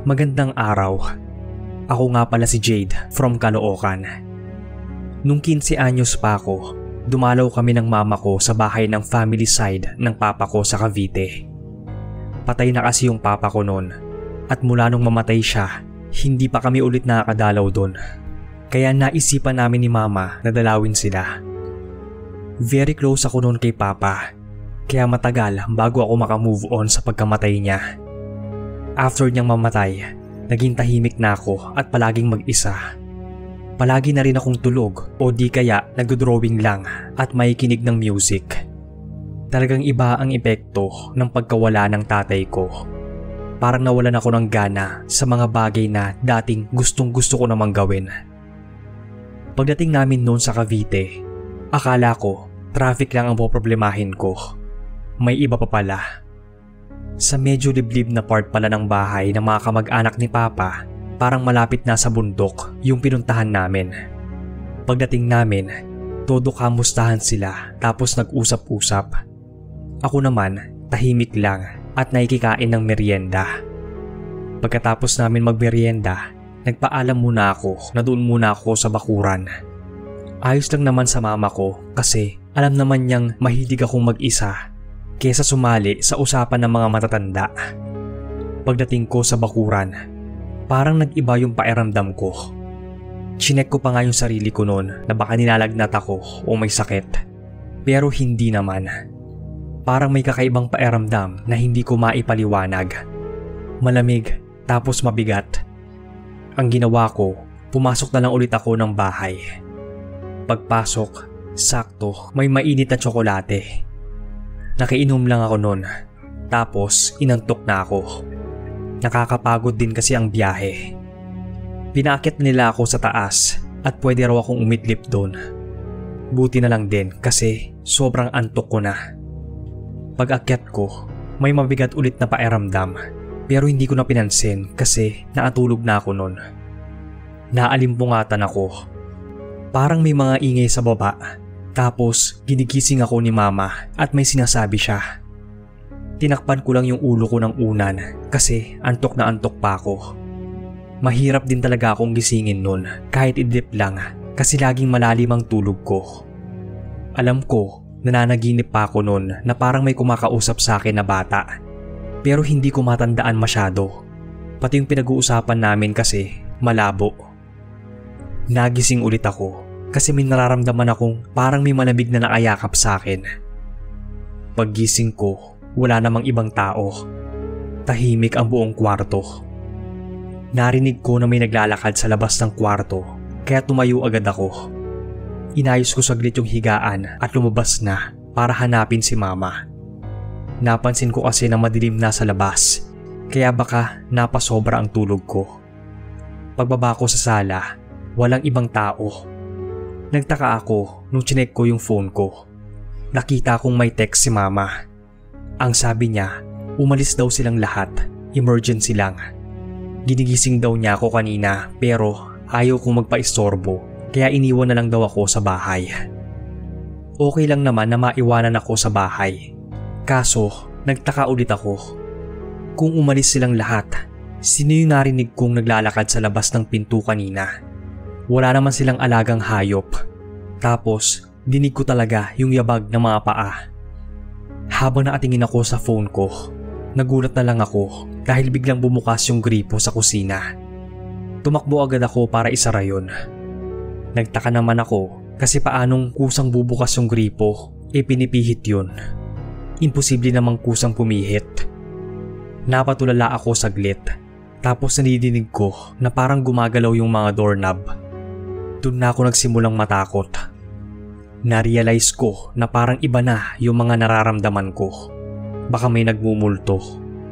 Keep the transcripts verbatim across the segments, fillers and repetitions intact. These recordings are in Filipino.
Magandang araw. Ako nga pala si Jade from Caloocan. Nung quince anyos pa ako, dumalaw kami ng mama ko sa bahay ng family side ng papa ko sa Cavite. Patay na kasi yung papa ko noon at mula nung mamatay siya, hindi pa kami ulit nakakadalaw doon. Kaya naisipan namin ni mama na dalawin sila. Very close ako noon kay papa, kaya matagal bago ako makamove on sa pagkamatay niya. After niyang mamatay, naging tahimik na ako at palaging mag-isa. Palagi na rin akong tulog o di kaya nag-drawing lang at may kinig ng music. Talagang iba ang epekto ng pagkawala ng tatay ko. Parang nawalan ako ng gana sa mga bagay na dating gustong gusto ko namang gawin. Pagdating namin noon sa Cavite, akala ko traffic lang ang poproblemahin ko. May iba pa pala. Sa medyo liblib na part pala ng bahay ng mga kamag-anak ni Papa, parang malapit na sa bundok yung pinuntahan namin. Pagdating namin, todo kamustahan sila tapos nag-usap-usap. Ako naman, tahimik lang at nakikikain ng merienda. Pagkatapos namin magmerienda, nagpaalam muna ako na doon muna ako sa bakuran. Ayos lang naman sa mama ko kasi alam naman niyang mahilig akong mag-isa kesa sumali sa usapan ng mga matatanda. Pagdating ko sa bakuran, parang nag-iba yung pakiramdam ko. Chinek ko pa nga yung sarili ko noon na baka nilalagnat ako o may sakit. Pero hindi naman. Parang may kakaibang pakiramdam na hindi ko maipaliwanag. Malamig tapos mabigat. Ang ginawa ko, pumasok na lang ulit ako ng bahay. Pagpasok, sakto may mainit na tsokolate. Nakiinom lang ako noon, tapos inantok na ako. Nakakapagod din kasi ang biyahe. Pinaakyat nila ako sa taas at pwede raw akong umidlip doon. Buti na lang din kasi sobrang antok ko na. Pag-akyat ko, may mabigat ulit na pakiramdam pero hindi ko na pinansin kasi naatulog na ako noon. Naalimpungatan ako. Parang may mga ingay sa baba. Tapos ginigising ako ni mama at may sinasabi siya. Tinakpan ko lang yung ulo ko ng unan kasi antok na antok pa ako. Mahirap din talaga akong gisingin nun kahit idlip lang kasi laging malalim ang tulog ko. Alam ko, nananaginip pa ako nun na parang may kumakausap sa akin na bata. Pero hindi ko matandaan masyado. Pati yung pinag-uusapan namin kasi malabo. Nagising ulit ako. Kasi may nararamdaman akong parang may malamig na nakayakap sa akin. Paggising ko, wala namang ibang tao. Tahimik ang buong kwarto. Narinig ko na may naglalakad sa labas ng kwarto, kaya tumayo agad ako. Inayos ko saglit yung higaan at lumabas na para hanapin si mama. Napansin ko kasi na madilim na sa labas, kaya baka napasobra ang tulog ko. Pagbaba ko sa sala, walang ibang tao. Nagtaka ako nung chinek ko yung phone ko. Nakita kong may text si mama. Ang sabi niya, umalis daw silang lahat, emergency lang. Ginigising daw niya ako kanina pero ayaw kong magpa-istorbo kaya iniwan na lang daw ako sa bahay. Okay lang naman na maiwanan ako sa bahay. Kaso, nagtaka ulit ako. Kung umalis silang lahat, sino yung narinig kong naglalakad sa labas ng pinto kanina? Wala naman silang alagang hayop. Tapos, dinig ko talaga yung yabag ng mga paa. Habang nakatingin ako sa phone ko, nagulat na lang ako dahil biglang bumukas yung gripo sa kusina. Tumakbo agad ako para isara yun. Nagtaka naman ako kasi paanong kusang bubukas yung gripo, e pinipihit yun. Imposible namang kusang pumihit. Napatulala ako saglit, tapos nadidinig ko na parang gumagalaw yung mga doorknob. Doon na ako nagsimulang matakot. Na-realize ko na parang iba na yung mga nararamdaman ko. Baka may nagmumulto.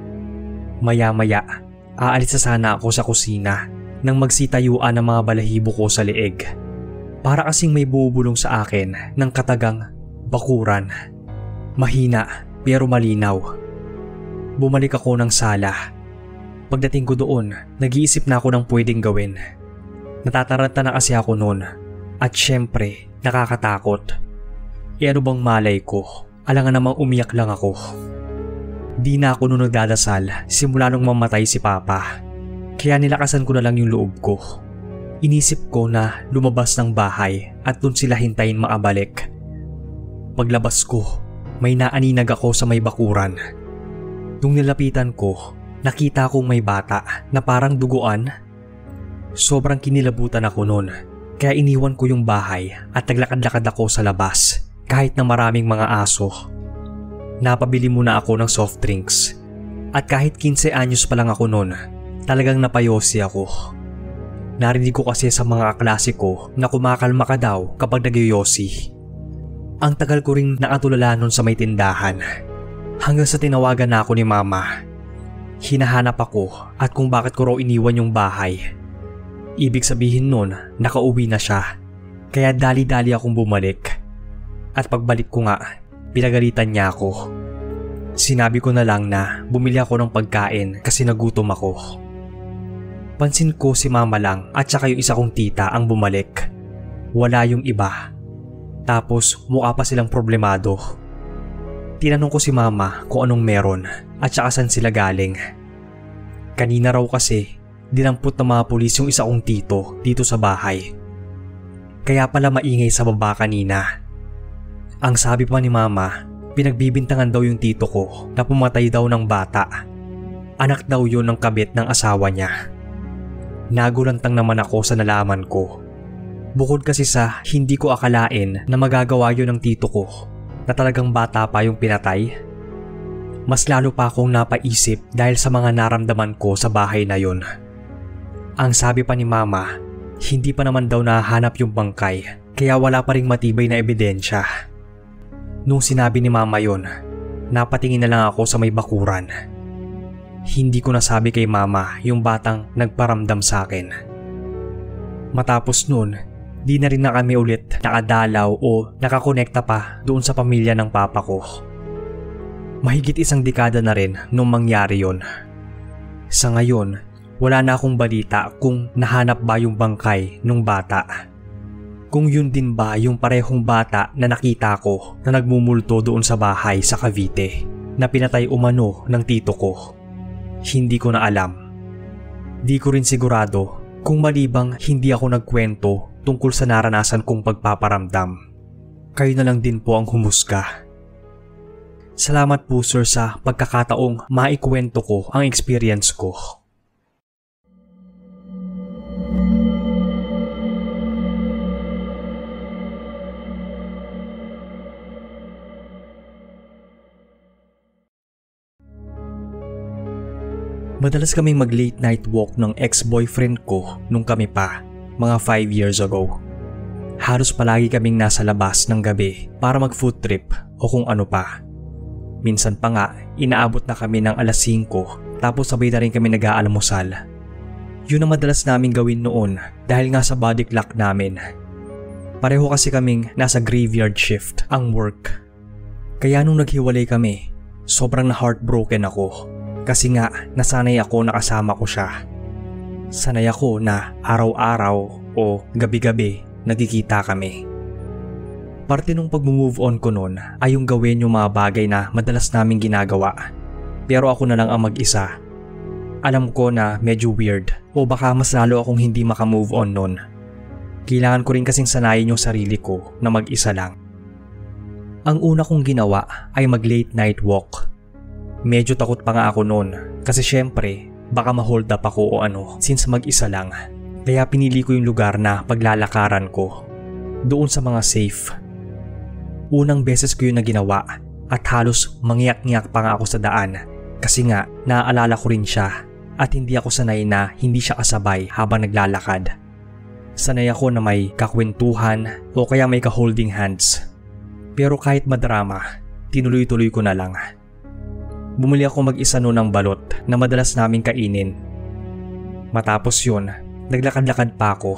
Maya-maya, aalis na sana ako sa kusina nang magsitayuan ng mga balahibo ko sa leeg. Para kasing may bubulong sa akin ng katagang bakuran. Mahina pero malinaw. Bumalik ako ng sala. Pagdating ko doon, nag-iisip na ako ng pwedeng gawin. Natataranta na kasi ako noon at syempre nakakatakot. E ano bang malay ko? Alangan namang umiyak lang ako. Di na ako noon nagdadasal simula nung mamatay si Papa. Kaya nilakasan ko na lang yung loob ko. Inisip ko na lumabas ng bahay at dun sila hintayin makabalik. Paglabas ko, may naaninag ako sa may bakuran. Nung nilapitan ko, nakita kong may bata na parang duguan. Sobrang kinilabutan ako noon, kaya iniwan ko yung bahay at naglakad-lakad ako sa labas kahit na maraming mga aso. Napabili muna ako ng soft drinks at kahit fifteen anyos pa lang ako noon, talagang napayosi ako. Narinig ko kasi sa mga kaklase ko na kumakalma ka daw kapag nagyoyosi. Ang tagal ko ring nakatulala nun sa may tindahan hanggang sa tinawagan na ako ni mama. Hinahanap ako at kung bakit ko raw iniwan yung bahay. Ibig sabihin nun, nakauwi na siya. Kaya dali-dali akong bumalik. At pagbalik ko nga, pinagalitan niya ako. Sinabi ko na lang na bumili ako ng pagkain kasi nagutom ako. Pansin ko si mama lang at saka yung isa kong tita ang bumalik. Wala yung iba. Tapos mukha pa silang problemado. Tinanong ko si mama kung anong meron at saka saan sila galing. Kanina raw kasi dinampot ng mga pulis yung isa kong tito dito sa bahay. Kaya pala maingay sa baba kanina. Ang sabi pa ni mama, pinagbibintangan daw yung tito ko na pumatay daw ng bata. Anak daw yun ng kabit ng asawa niya. Nagulantang naman ako sa nalaman ko. Bukod kasi sa hindi ko akalain na magagawa yun ng tito ko na talagang bata pa yung pinatay. Mas lalo pa akong napaisip dahil sa mga naramdaman ko sa bahay na yun. Ang sabi pa ni mama, hindi pa naman daw nahanap yung bangkay kaya wala pa ring matibay na ebidensya. Nung sinabi ni mama yun, napatingin na lang ako sa may bakuran. Hindi ko nasabi kay mama yung batang nagparamdam sa akin. Matapos nun, di na rin na kami ulit nakadalaw o nakakonekta pa doon sa pamilya ng papa ko. Mahigit isang dekada na rin nung mangyari yon. Sa ngayon, wala na akong balita kung nahanap ba yung bangkay nung bata. Kung yun din ba yung parehong bata na nakita ko na nagmumulto doon sa bahay sa Cavite na pinatay umano ng tito ko. Hindi ko na alam. Di ko rin sigurado kung malibang hindi ako nagkwento tungkol sa naranasan kong pagpaparamdam. Kayo na lang din po ang humusga. Salamat po sir sa pagkakataong maikwento ko ang experience ko. Madalas kaming mag late night walk ng ex-boyfriend ko nung kami pa, mga five years ago. Halos palagi kaming nasa labas ng gabi para mag food trip o kung ano pa. Minsan pa nga, inaabot na kami ng alas singko tapos sabay na rin kami nag-aalmusal. Yun ang madalas naming gawin noon dahil nga sa body clock namin. Pareho kasi kaming nasa graveyard shift ang work. Kaya nung naghiwalay kami, sobrang na heartbroken ako. Kasi nga nasanay ako na kasama ko siya. Sanay ako na araw-araw o gabi-gabi nagkikita kami. Parte nung pag-move on ko noon ay yung gawin yung mga bagay na madalas naming ginagawa. Pero ako na lang ang mag-isa. Alam ko na medyo weird o baka mas lalo akong hindi maka-move on noon. Kailangan ko rin kasing sanayin yung sarili ko na mag-isa lang. Ang una kong ginawa ay mag late night walk. Medyo takot pa nga ako noon kasi syempre baka ma-hold up ako o ano since mag-isa lang. Kaya pinili ko yung lugar na paglalakaran ko. Doon sa mga safe. Unang beses ko yun na ginawa at halos mangyak-ngyak pa nga ako sa daan kasi nga naaalala ko rin siya at hindi ako sanay na hindi siya kasabay habang naglalakad. Sanay ako na may kakwentuhan o kaya may ka-holding hands. Pero kahit madrama, tinuloy-tuloy ko na lang. Bumili ako mag-isa noon ng balot na madalas naming kainin. Matapos yun, naglakad-lakad pa ako.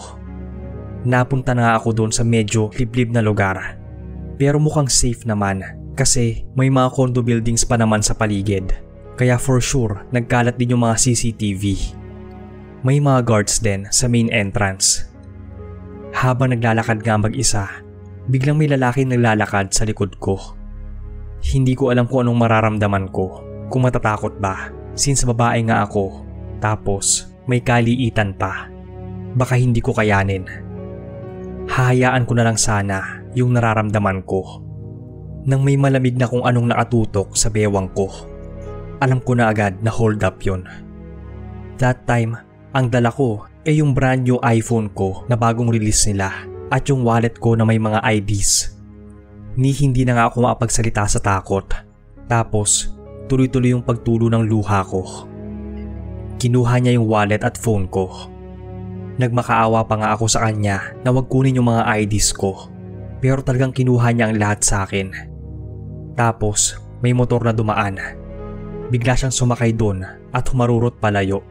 Napunta na ako doon sa medyo liblib na lugar. Pero mukhang safe naman kasi may mga condo buildings pa naman sa paligid. Kaya for sure, nagkalat din yung mga C C T V. May mga guards din sa main entrance. Habang naglalakad nga mag-isa, biglang may lalaki naglalakad sa likod ko. Hindi ko alam kung anong mararamdaman ko, kung matatakot ba, since babae nga ako, tapos may kaliitan pa. Baka hindi ko kayanin. Hahayaan ko na lang sana yung nararamdaman ko. Nang may malamig na kung anong nakatutok sa bewang ko, alam ko na agad na hold up yun. That time, ang dala ko ay yung brand new iPhone ko na bagong release nila at yung wallet ko na may mga I Ds. Ni hindi na nga ako makapagsalita sa takot. Tapos, tuloy-tuloy yung pagtulo ng luha ko. Kinuha niya yung wallet at phone ko. Nagmakaawa pa nga ako sa kanya na wag kunin yung mga I Ds ko. Pero talagang kinuha niya ang lahat sa akin. Tapos, may motor na dumaan. Bigla siyang sumakay doon at humarurot palayo.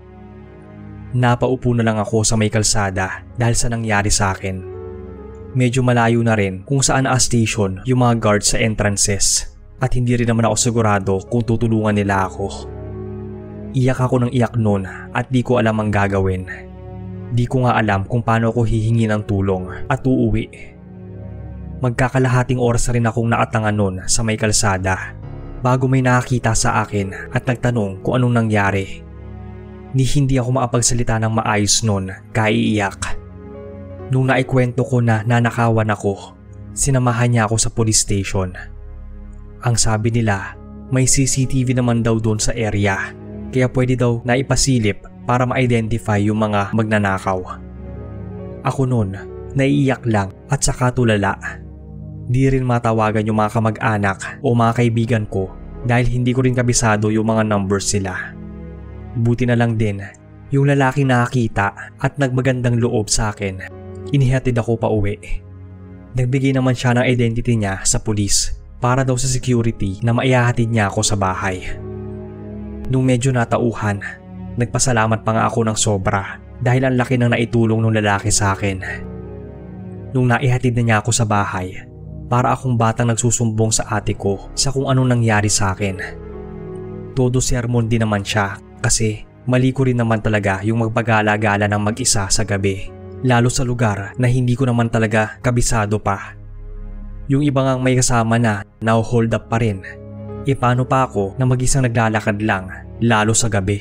Napaupo na lang ako sa may kalsada dahil sa nangyari sa akin. Medyo malayo na rin kung saan na station yung mga guards sa entrances at hindi rin naman ako sigurado kung tutulungan nila ako. Iyak ako ng iyak noon at di ko alam ang gagawin. Di ko nga alam kung paano ako hihingi ng tulong at uuwi. Magkakalahating oras na rin akong nakatangan noon sa may kalsada bago may nakakita sa akin at nagtanong kung anong nangyari. Ni hindi ako makapagsalita ng maayos noon kaya iiyak. Nung naikwento ko na nanakawan ako, sinamahan niya ako sa police station. Ang sabi nila, may C C T V naman daw doon sa area kaya pwede daw na ipasilip para ma-identify yung mga magnanakaw. Ako noon, naiiyak lang at saka tulala. Di rin matawagan yung mga kamag-anak o mga kaibigan ko dahil hindi ko rin kabisado yung mga numbers sila. Buti na lang din, yung lalaki nakakita at nagmagandang loob sa akin, inihatid ako pa uwi. Nagbigay naman siya ng identity niya sa pulis para daw sa security na maihahatid niya ako sa bahay. Nung medyo natauhan, nagpasalamat pa nga ako ng sobra dahil ang laki ng naitulong ng lalaki sa akin. Nung naihatid na niya ako sa bahay, para akong batang nagsusumbong sa ate ko sa kung anong nangyari sa akin. Todo sermon din naman siya kasi mali ko rin naman talaga yung magpagala-gala ng mag-isa sa gabi, lalo sa lugar na hindi ko naman talaga kabisado pa. Yung iba ngang may kasama na na-hold up pa rin, e paano pa ako na mag-isang naglalakad lang lalo sa gabi.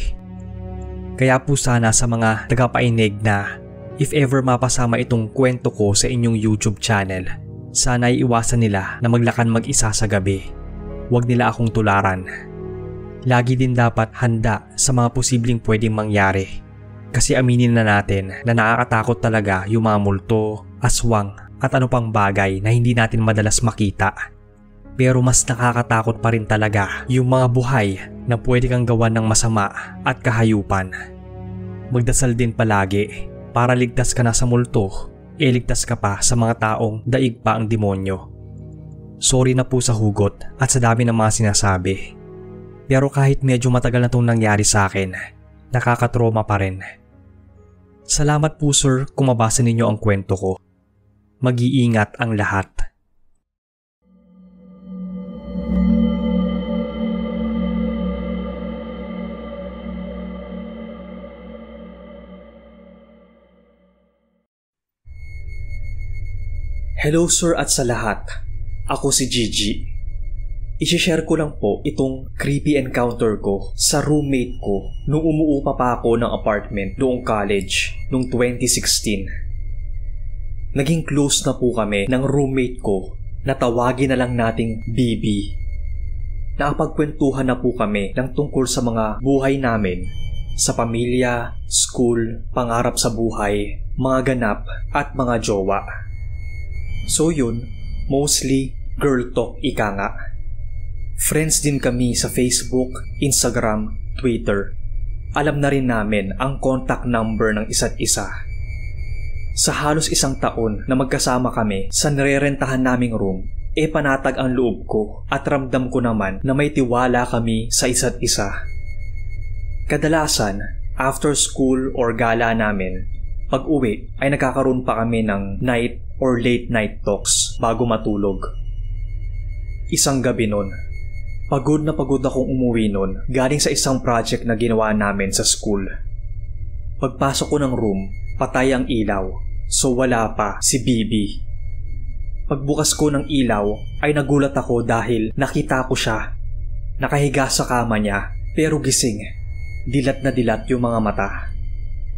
Kaya po sana sa mga tagapainig na if ever mapasama itong kwento ko sa inyong YouTube channel, sana iiwasan nila na maglakad mag-isa sa gabi. Huwag nila akong tularan. Lagi din dapat handa sa mga posibleng pwedeng mangyari. Kasi aminin na natin na nakakatakot talaga yung mga multo, aswang at ano pang bagay na hindi natin madalas makita. Pero mas nakakatakot pa rin talaga yung mga buhay na pwede kang gawan ng masama at kahayupan. Magdasal din palagi para ligtas ka na sa multo, e ligtas ka pa sa mga taong daig pa ang demonyo. Sorry na po sa hugot at sa dami ng mga sinasabi. Pero kahit medyo matagal na itong nangyari sa akin, nakakatroma pa rin. Salamat po sir kung mabasa ninyo ang kwento ko. Mag-iingat ang lahat. Hello sir at sa lahat. Ako si Gigi. I-share ko lang po itong creepy encounter ko sa roommate ko nung umuupa pa ako ng apartment noong college noong twenty sixteen. Naging close na po kami ng roommate ko na tawagin na lang nating B B. Nakapagkwentuhan na po kami ng tungkol sa mga buhay namin, sa pamilya, school, pangarap sa buhay, mga ganap at mga jowa. So yun, mostly girl talk ika nga. Friends din kami sa Facebook, Instagram, Twitter. Alam na rin namin ang contact number ng isa't isa. Sa halos isang taon na magkasama kami sa nirerentahan naming room, e panatag ang loob ko at ramdam ko naman na may tiwala kami sa isa't isa. Kadalasan, after school or gala namin, pag uwi ay nagkakaroon pa kami ng night or late night talks bago matulog. Isang gabi nun, pagod na pagod akong umuwi nun galing sa isang project na ginawa namin sa school. Pagpasok ko ng room, patay ang ilaw, so wala pa si B B. Pagbukas ko ng ilaw ay nagulat ako dahil nakita ko siya. Nakahiga sa kama niya pero gising, dilat na dilat yung mga mata.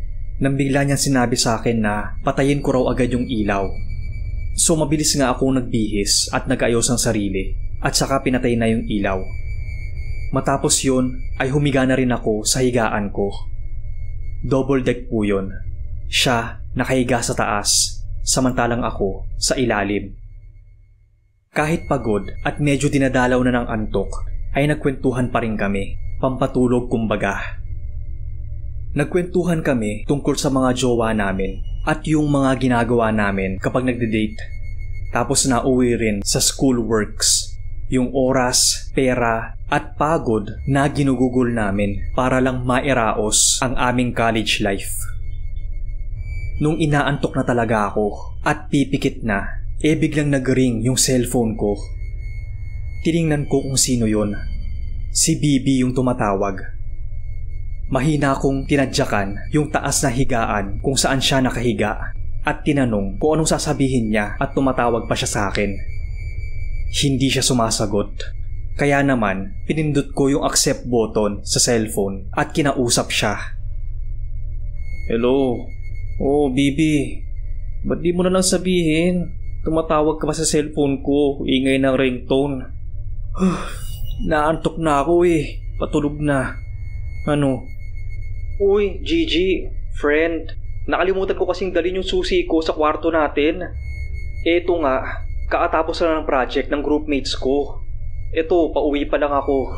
nang bigla niyang sinabi sa akin na patayin ko raw agad yung ilaw. So mabilis nga akong nagbihis at nag-ayos ang sarili at saka pinatay na yung ilaw. Matapos yun ay humiga na rin ako sa higaan ko. Double deck po yun. Siya nakahiga sa taas, samantalang ako sa ilalim. Kahit pagod at medyo dinadalaw na ng antok, ay nagkwentuhan pa rin kami, pampatulog kumbaga. Nagkwentuhan kami tungkol sa mga jowa namin at yung mga ginagawa namin kapag nagde-date. Tapos nauwi rin sa school works, yung oras, pera at pagod na ginugugol namin para lang mairaos ang aming college life. Nung inaantok na talaga ako at pipikit na, eh biglang nag-ring yung cellphone ko. Tiningnan ko kung sino yon. Si Bibi yung tumatawag. Mahina kong tinadyakan yung taas na higaan kung saan siya nakahiga at tinanong kung anong sasabihin niya at tumatawag pa siya sa akin. Hindi siya sumasagot. Kaya naman, pinindot ko yung accept button sa cellphone at kinausap siya. Hello? Oh, Bibi. Ba't di mo na lang sabihin? Tumatawag ka pa sa cellphone ko, ingay ng ringtone. Naantok na ako eh, patulog na. Ano? Uy, Gigi, friend, nakalimutan ko kasing dalhin yung susi ko sa kwarto natin. Eto nga, kaatapos na ng project ng groupmates ko. Eto, pauwi pa lang ako.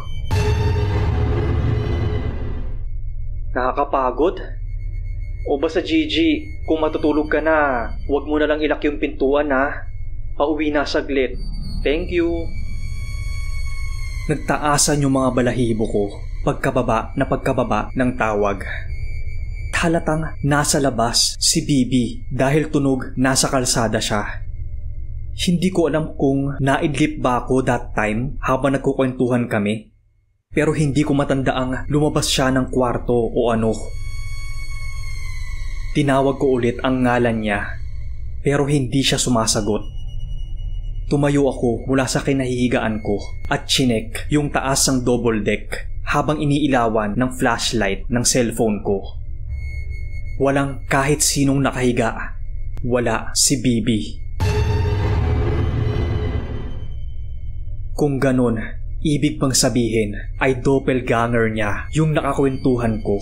Nakakapagod? O basta Gigi, kung matutulog ka na, huwag mo na lang ilak yung pintuan ha. Pauwi na saglit. Thank you. Nagtaasan yung mga balahibo ko pagkababa na pagkababa ng tawag. Halatang nasa labas si Bibi dahil tunog nasa kalsada siya. Hindi ko alam kung naidlip ba ako that time habang nagkukwentuhan kami. Pero hindi ko matandaang lumabas siya ng kwarto o ano. Tinawag ko ulit ang ngalan niya, pero hindi siya sumasagot. Tumayo ako mula sa kinahihigaan ko at chinek yung taas ng double deck habang iniilawan ng flashlight ng cellphone ko. Walang kahit sinong nakahiga. Wala si Bibi. Kung ganon, ibig bang sabihin ay doppelganger niya yung nakakwentuhan ko.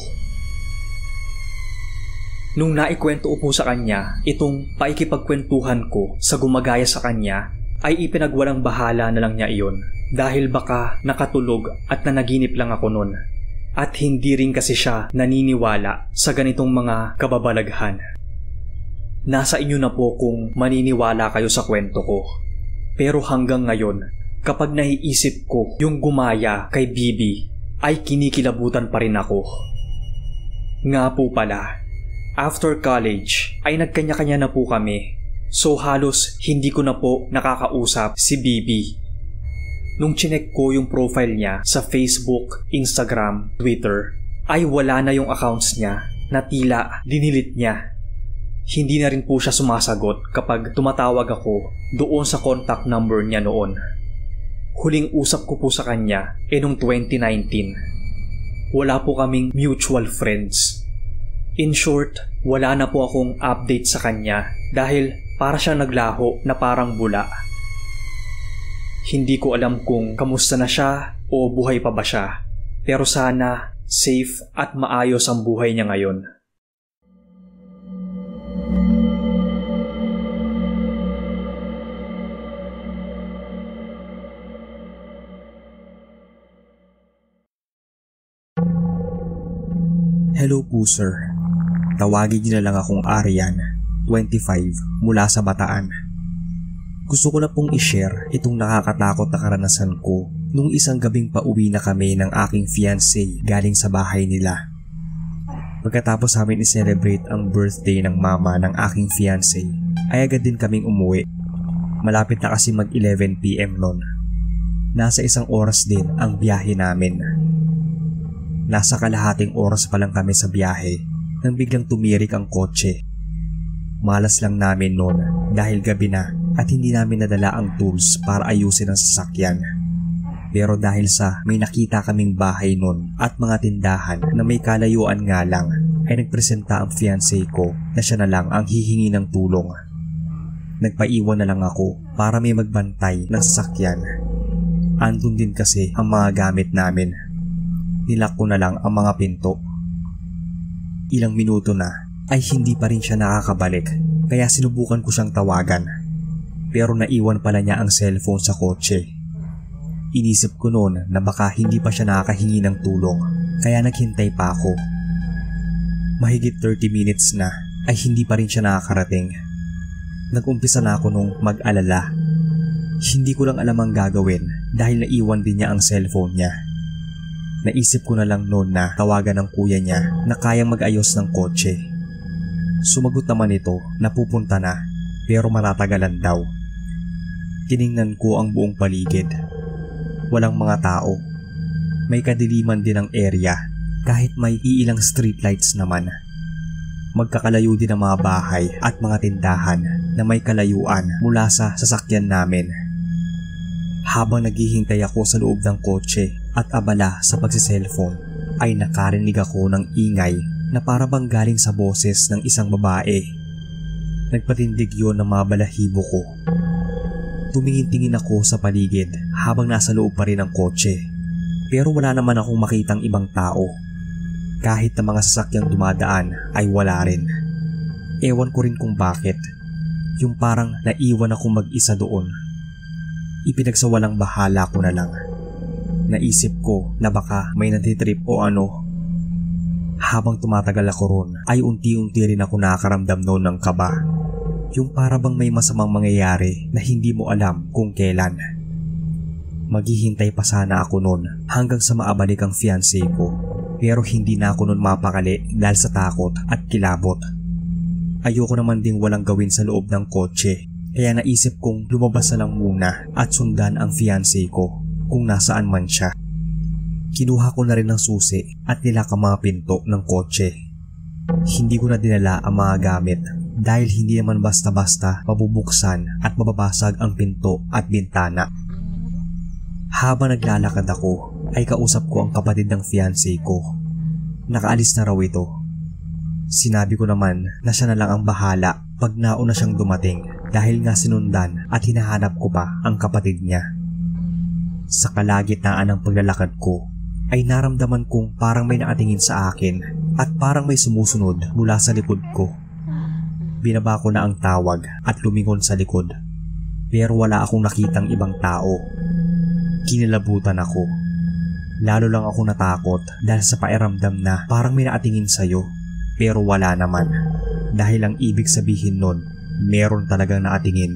Nung naikwento po sa kanya, itong paikipagkwentuhan ko sa gumagaya sa kanya, ay ipinagwalang bahala na lang niya iyon dahil baka nakatulog at nanaginip lang ako nun. At hindi rin kasi siya naniniwala sa ganitong mga kababalaghan. Nasa inyo na po kung maniniwala kayo sa kwento ko. Pero hanggang ngayon, kapag naiisip ko yung gumaya kay Bibi, ay kinikilabutan pa rin ako. Nga po pala, after college ay nagkanya-kanya na po kami, so halos hindi ko na po nakakausap si Bibi. Nung chinek ko yung profile niya sa Facebook, Instagram, Twitter, ay wala na yung accounts niya na tila dinilit niya. Hindi na rin po siya sumasagot kapag tumatawag ako doon sa contact number niya noon. Huling usap ko po sa kanya e noong twenty nineteen. Wala po kaming mutual friends. In short, wala na po akong update sa kanya dahil para siyang naglaho na parang bula. Hindi ko alam kung kamusta na siya o buhay pa ba siya, pero sana safe at maayos ang buhay niya ngayon. Hello po sir. Tawagin niyo na lang akong Arian, twenty-five, mula sa Bataan. Gusto ko na pong i-share itong nakakatakot na karanasan ko nung isang gabing pauwi na kami ng aking fiancé galing sa bahay nila. Pagkatapos namin i-celebrate ang birthday ng mama ng aking fiancé, ay agad din kaming umuwi. Malapit na kasi mag eleven p m noon. Nasa isang oras din ang biyahe namin. Nasa kalahating oras pa lang kami sa biyahe nang biglang tumirik ang kotse. Malas lang namin noon dahil gabi na at hindi namin nadala ang tools para ayusin ang sasakyan. Pero dahil sa may nakita kaming bahay noon at mga tindahan na may kalayuan nga lang, ay nagpresenta ang fiancé ko na siya na lang ang hihingi ng tulong. Nagpaiwan na lang ako para may magbantay ng sasakyan. Andun din kasi ang mga gamit namin. Nilak ko na lang ang mga pinto. Ilang minuto na ay hindi pa rin siya nakakabalik kaya sinubukan ko siyang tawagan. Pero naiwan pala niya ang cellphone sa kotse. Inisip ko noon na baka hindi pa siya nakakahingi ng tulong kaya naghintay pa ako. Mahigit thirty minutes na ay hindi pa rin siya nakakarating. Nag-umpisa na ako nung mag-alala. Hindi ko lang alam ang gagawin dahil naiwan din niya ang cellphone niya. Naisip ko na lang noon na tawagan ng kuya niya na kayang mag-ayos ng kotse. Sumagot naman ito na pupunta na pero matatagalan daw. Tiningnan ko ang buong paligid. Walang mga tao. May kadiliman din ang area kahit may iilang streetlights naman. Magkakalayo din ang mga bahay at mga tindahan na may kalayuan mula sa sasakyan namin. Habang naghihintay ako sa loob ng kotse at abala sa pagsiselfone ay nakarinig ako ng ingay na para bang galing sa boses ng isang babae. Nagpatindig yun ng mga balahibo ko. Tumingin-tingin ako sa paligid habang nasa loob pa rin ang kotse. Pero wala naman akong makitang ibang tao. Kahit na mga sasakyang dumadaan ay wala rin. Ewan ko rin kung bakit. Yung parang naiwan akong mag-isa doon. Ipinagsawalang bahala ko na lang. Naisip ko na baka may natitrip o ano. Habang tumatagal ako ron ay unti-unti rin ako nakakaramdam noon ng kaba. Yung para bang may masamang mangyayari na hindi mo alam kung kailan. Maghihintay pa sana ako noon hanggang sa maabalik ang fiancé ko. Pero hindi na ako noon mapakali dahil sa takot at kilabot. Ayoko naman ding walang gawin sa loob ng kotse. Kaya naisip kong lumabas na lang muna at sundan ang fiancé ko kung nasaan man siya. Kinuha ko na rin ng susi at nilak ang mga pinto ng kotse. Hindi ko na dinala ang mga gamit dahil hindi naman basta-basta mabubuksan at mababasag ang pinto at bintana. Habang naglalakad ako ay kausap ko ang kapatid ng fiancé ko. Nakaalis na raw ito. Sinabi ko naman na siya na lang ang bahala pag nauna siyang dumating dahil nga sinundan at hinahanap ko pa ang kapatid niya. Sa kalagitnaan ng paglalakad ko ay naramdaman kong parang may nakatingin sa akin at parang may sumusunod mula sa likod ko. Binaba ko na ang tawag at lumingon sa likod pero wala akong nakitang ibang tao. Kinilabutan ako. Lalo lang ako natakot dahil sa pakiramdam na parang may nakatingin sa'yo pero wala naman dahil ang ibig sabihin nun meron talagang nakatingin.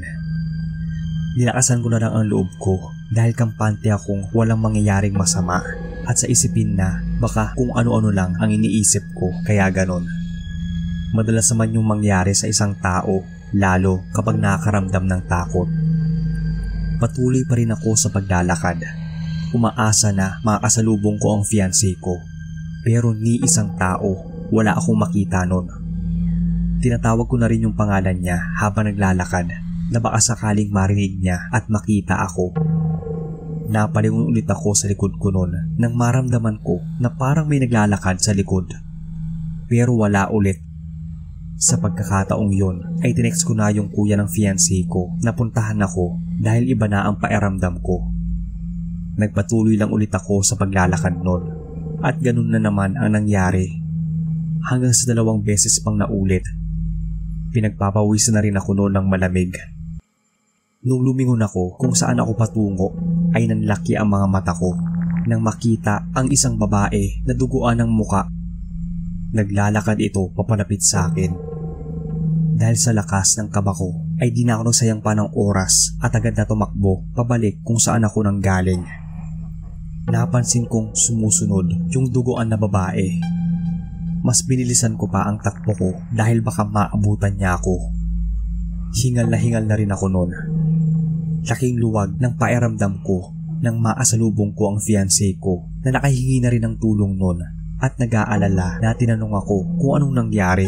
Nilakasan ko na lang ang loob ko dahil kampante akong walang mangyayaring masama at sa isipin na baka kung ano-ano lang ang iniisip ko kaya ganon. Madalas naman yung mangyari sa isang tao lalo kapag nakakaramdam ng takot. Patuloy pa rin ako sa paglalakad. Umaasa na makakasalubong ko ang fiancé ko. Pero ni isang tao, wala akong makita nun. Tinatawag ko na rin yung pangalan niya habang naglalakad na baka sakaling marinig niya at makita ako. Napalingon ulit ako sa likod ko nun nang maramdaman ko na parang may naglalakad sa likod. Pero wala ulit. Sa pagkakataong yon ay tinext ko na yung kuya ng fiancé ko na puntahan ako dahil iba na ang pairamdam ko. Nagpatuloy lang ulit ako sa paglalakad nun at ganun na naman ang nangyari hanggang sa dalawang beses pang naulit. Pinagpapawisan na rin ako noon ng malamig. Nung lumingon ako kung saan ako patungo ay nanlaki ang mga mata ko nang makita ang isang babae na duguan ng muka. Naglalakad ito papalapit sa akin. Dahil sa lakas ng kaba ko ay di na ako nagsayang pa ng oras at agad na tumakbo pabalik kung saan ako nang galing. Napansin kong sumusunod yung duguan na babae. Mas binilisan ko pa ang takbo ko dahil baka maabutan niya ako. Hingal na hingal na rin ako noon. Laking luwag ng pairamdam ko nang maasalubong ko ang fiancé ko na nakahingi na rin ng tulong noon at nag-aalala na tinanong ako kung anong nangyari.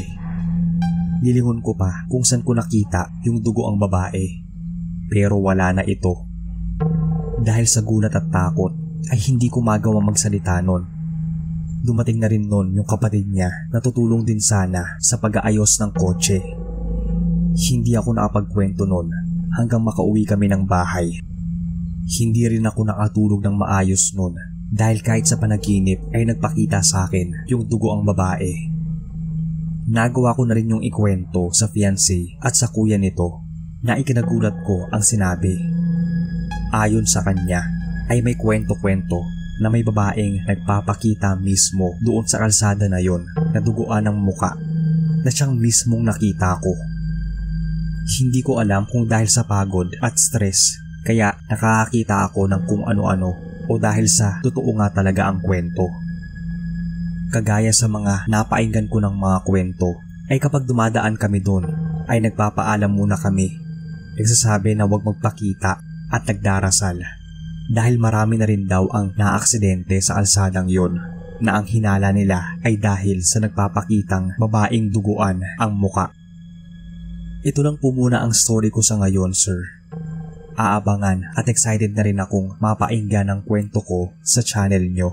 Nilingon ko pa kung saan ko nakita yung dugo ang babae pero wala na ito. Dahil sa gulat at takot ay hindi ko magawa magsalita noon. Dumating na rin nun yung kapatid niya na tutulong din sana sa pag-aayos ng kotse. Hindi ako nakapagkwento nun hanggang makauwi kami ng bahay. Hindi rin ako nakatulog ng maayos nun dahil kahit sa panaginip ay nagpakita sa akin yung dugo ang babae. Nagawa ko na rin yung ikwento sa fiancé at sa kuya nito na ikinagulat ko ang sinabi. Ayon sa kanya ay may kwento-kwento na may babaeng nagpapakita mismo doon sa kalsada na yon na duguan ng muka na siyang mismong nakita ko. Hindi ko alam kung dahil sa pagod at stress kaya nakakakita ako ng kung ano-ano o dahil sa totoo nga talaga ang kwento. Kagaya sa mga napainggan ko ng mga kwento ay kapag dumadaan kami doon ay nagpapaalam muna kami. Nagsasabi na huwag magpakita at nagdarasal. Dahil marami na rin daw ang naaksidente sa kalsadang yon na ang hinala nila ay dahil sa nagpapakitang babaeng duguan ang muka. Ito lang po muna ang story ko sa ngayon, sir. Aabangan at excited na rin akong mapainggan ang kwento ko sa channel nyo.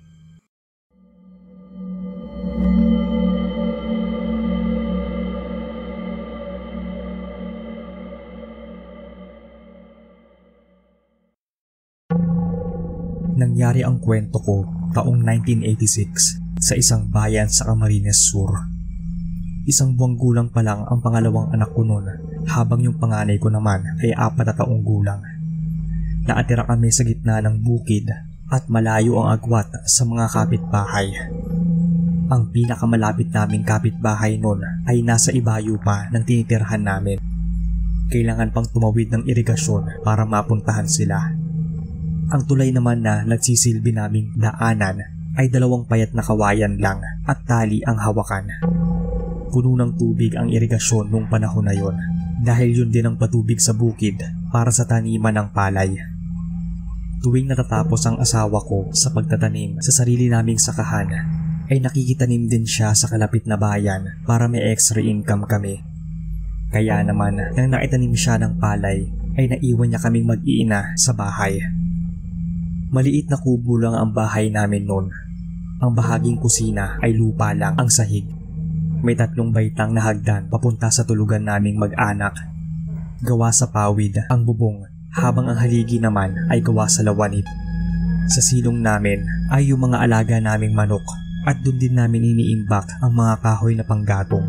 Nangyari ang kwento ko taong nineteen eighty-six sa isang bayan sa Camarines Sur. Isang buwang gulang pa lang ang pangalawang anak ko noon habang yung panganay ko naman ay apat na taong gulang. Naatira kami sa gitna ng bukid at malayo ang agwat sa mga kapitbahay. Ang pinakamalapit naming kapitbahay noon ay nasa ibayo pa ng tinitirhan namin. Kailangan pang tumawid ng irigasyon para mapuntahan sila. Ang tulay naman na nagsisilbi naming daanan ay dalawang payat na kawayan lang at tali ang hawakan. Puno ng tubig ang irigasyon nung panahon na yon dahil yun din ang patubig sa bukid para sa taniman ng palay. Tuwing natatapos ang asawa ko sa pagtatanim sa sarili naming sakahan ay nakikitanim din siya sa kalapit na bayan para may extra income kami. Kaya naman nang naitanim siya ng palay ay naiwan niya kaming mag-iina sa bahay. Maliit na kubo lang ang bahay namin noon. Ang bahaging kusina ay lupa lang ang sahig. May tatlong baitang na hagdan papunta sa tulugan naming mag-anak. Gawa sa pawid ang bubong habang ang haligi naman ay gawa sa lawanit. Sa silong namin ay yung mga alaga naming manok at doon din namin iniimbak ang mga kahoy na panggatong.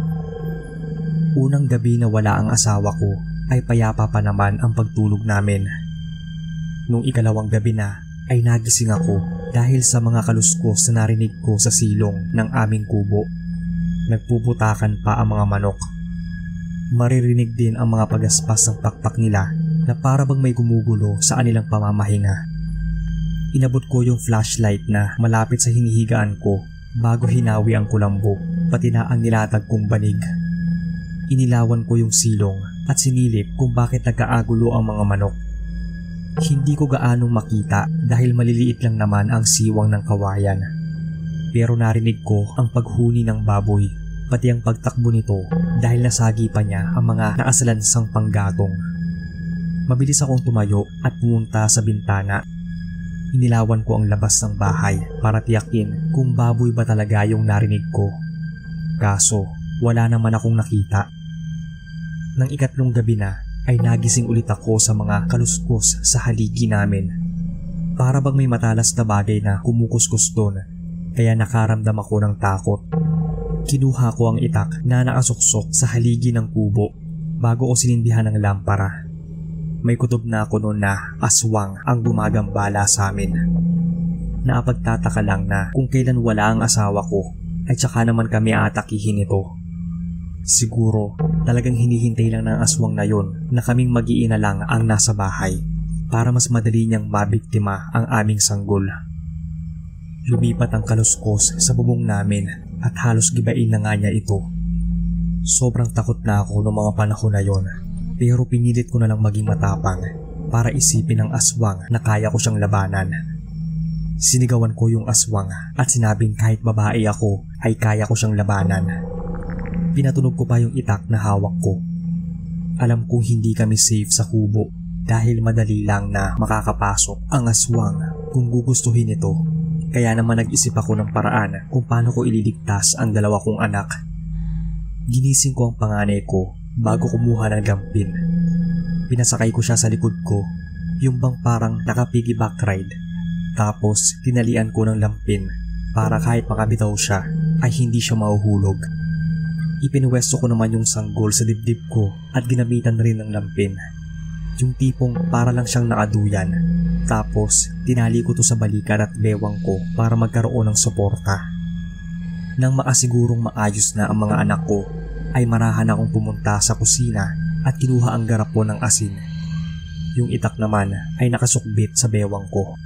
Unang gabi na wala ang asawa ko ay payapa pa naman ang pagtulog namin. Nung ikalawang gabi na ay nagising ako dahil sa mga kaluskos na narinig ko sa silong ng aming kubo. Nagpuputakan pa ang mga manok. Maririnig din ang mga pagaspas ng pakpak nila na para bang may gumugulo sa kanilang pamamahinga. Inabot ko yung flashlight na malapit sa hinihigaan ko bago hinawi ang kulambo pati na ang nilatag kong banig. Inilawan ko yung silong at sinilip kung bakit nagkaagulo ang mga manok. Hindi ko gaanong makita dahil maliliit lang naman ang siwang ng kawayan. Pero narinig ko ang paghuni ng baboy, pati ang pagtakbo nito dahil nasagi pa niya ang mga naasalansang panggatong. Mabilis akong tumayo at pumunta sa bintana. Inilawan ko ang labas ng bahay para tiyakin kung baboy ba talaga yung narinig ko. Kaso wala naman akong nakita. Nang ikatlong gabi na, ay nagising ulit ako sa mga kaluskos sa haligi namin. Para bang may matalas na bagay na kumukuskus doon, kaya nakaramdam ako ng takot. Kinuha ko ang itak na nakasuksok sa haligi ng kubo bago ko sinindihan ng lampara. May kutob na ako noon na aswang ang gumagambala sa amin. Naapagtataka lang na kung kailan wala ang asawa ko ay tsaka naman kami aatakihin ito. Siguro talagang hinihintay lang ng aswang na yon na kaming mag-iina lang ang nasa bahay para mas madali niyang mabiktima ang aming sanggol. Lumipat ang kaluskos sa bubong namin at halos gibain na nga niya ito. Sobrang takot na ako noong mga panahon na yon pero pinilit ko na lang maging matapang para isipin ng aswang na kaya ko siyang labanan. Sinigawan ko yung aswang at sinabing kahit babae ako ay kaya ko siyang labanan. Pinatunog ko pa yung itak na hawak ko. Alam kong hindi kami safe sa kubo dahil madali lang na makakapasok ang aswang kung gugustuhin ito. Kaya naman nag-isip ako ng paraan kung paano ko ililigtas ang dalawa kong anak. Ginising ko ang panganay ko bago kumuha ng lampin. Pinasakay ko siya sa likod ko, yung bang parang naka-piggyback ride. Tapos tinalian ko ng lampin para kahit makabitaw siya ay hindi siya mahuhulog. Ipinwesto ko naman yung sanggol sa dibdib ko at ginamitan rin ng lampin. Yung tipong para lang siyang nakaduyan. Tapos tinali ko to sa balikat at bewang ko para magkaroon ng suporta. Nang makasigurong maayos na ang mga anak ko, ay marahan akong pumunta sa kusina at kinuha ang garapon ng asin. Yung itak naman ay nakasukbit sa bewang ko.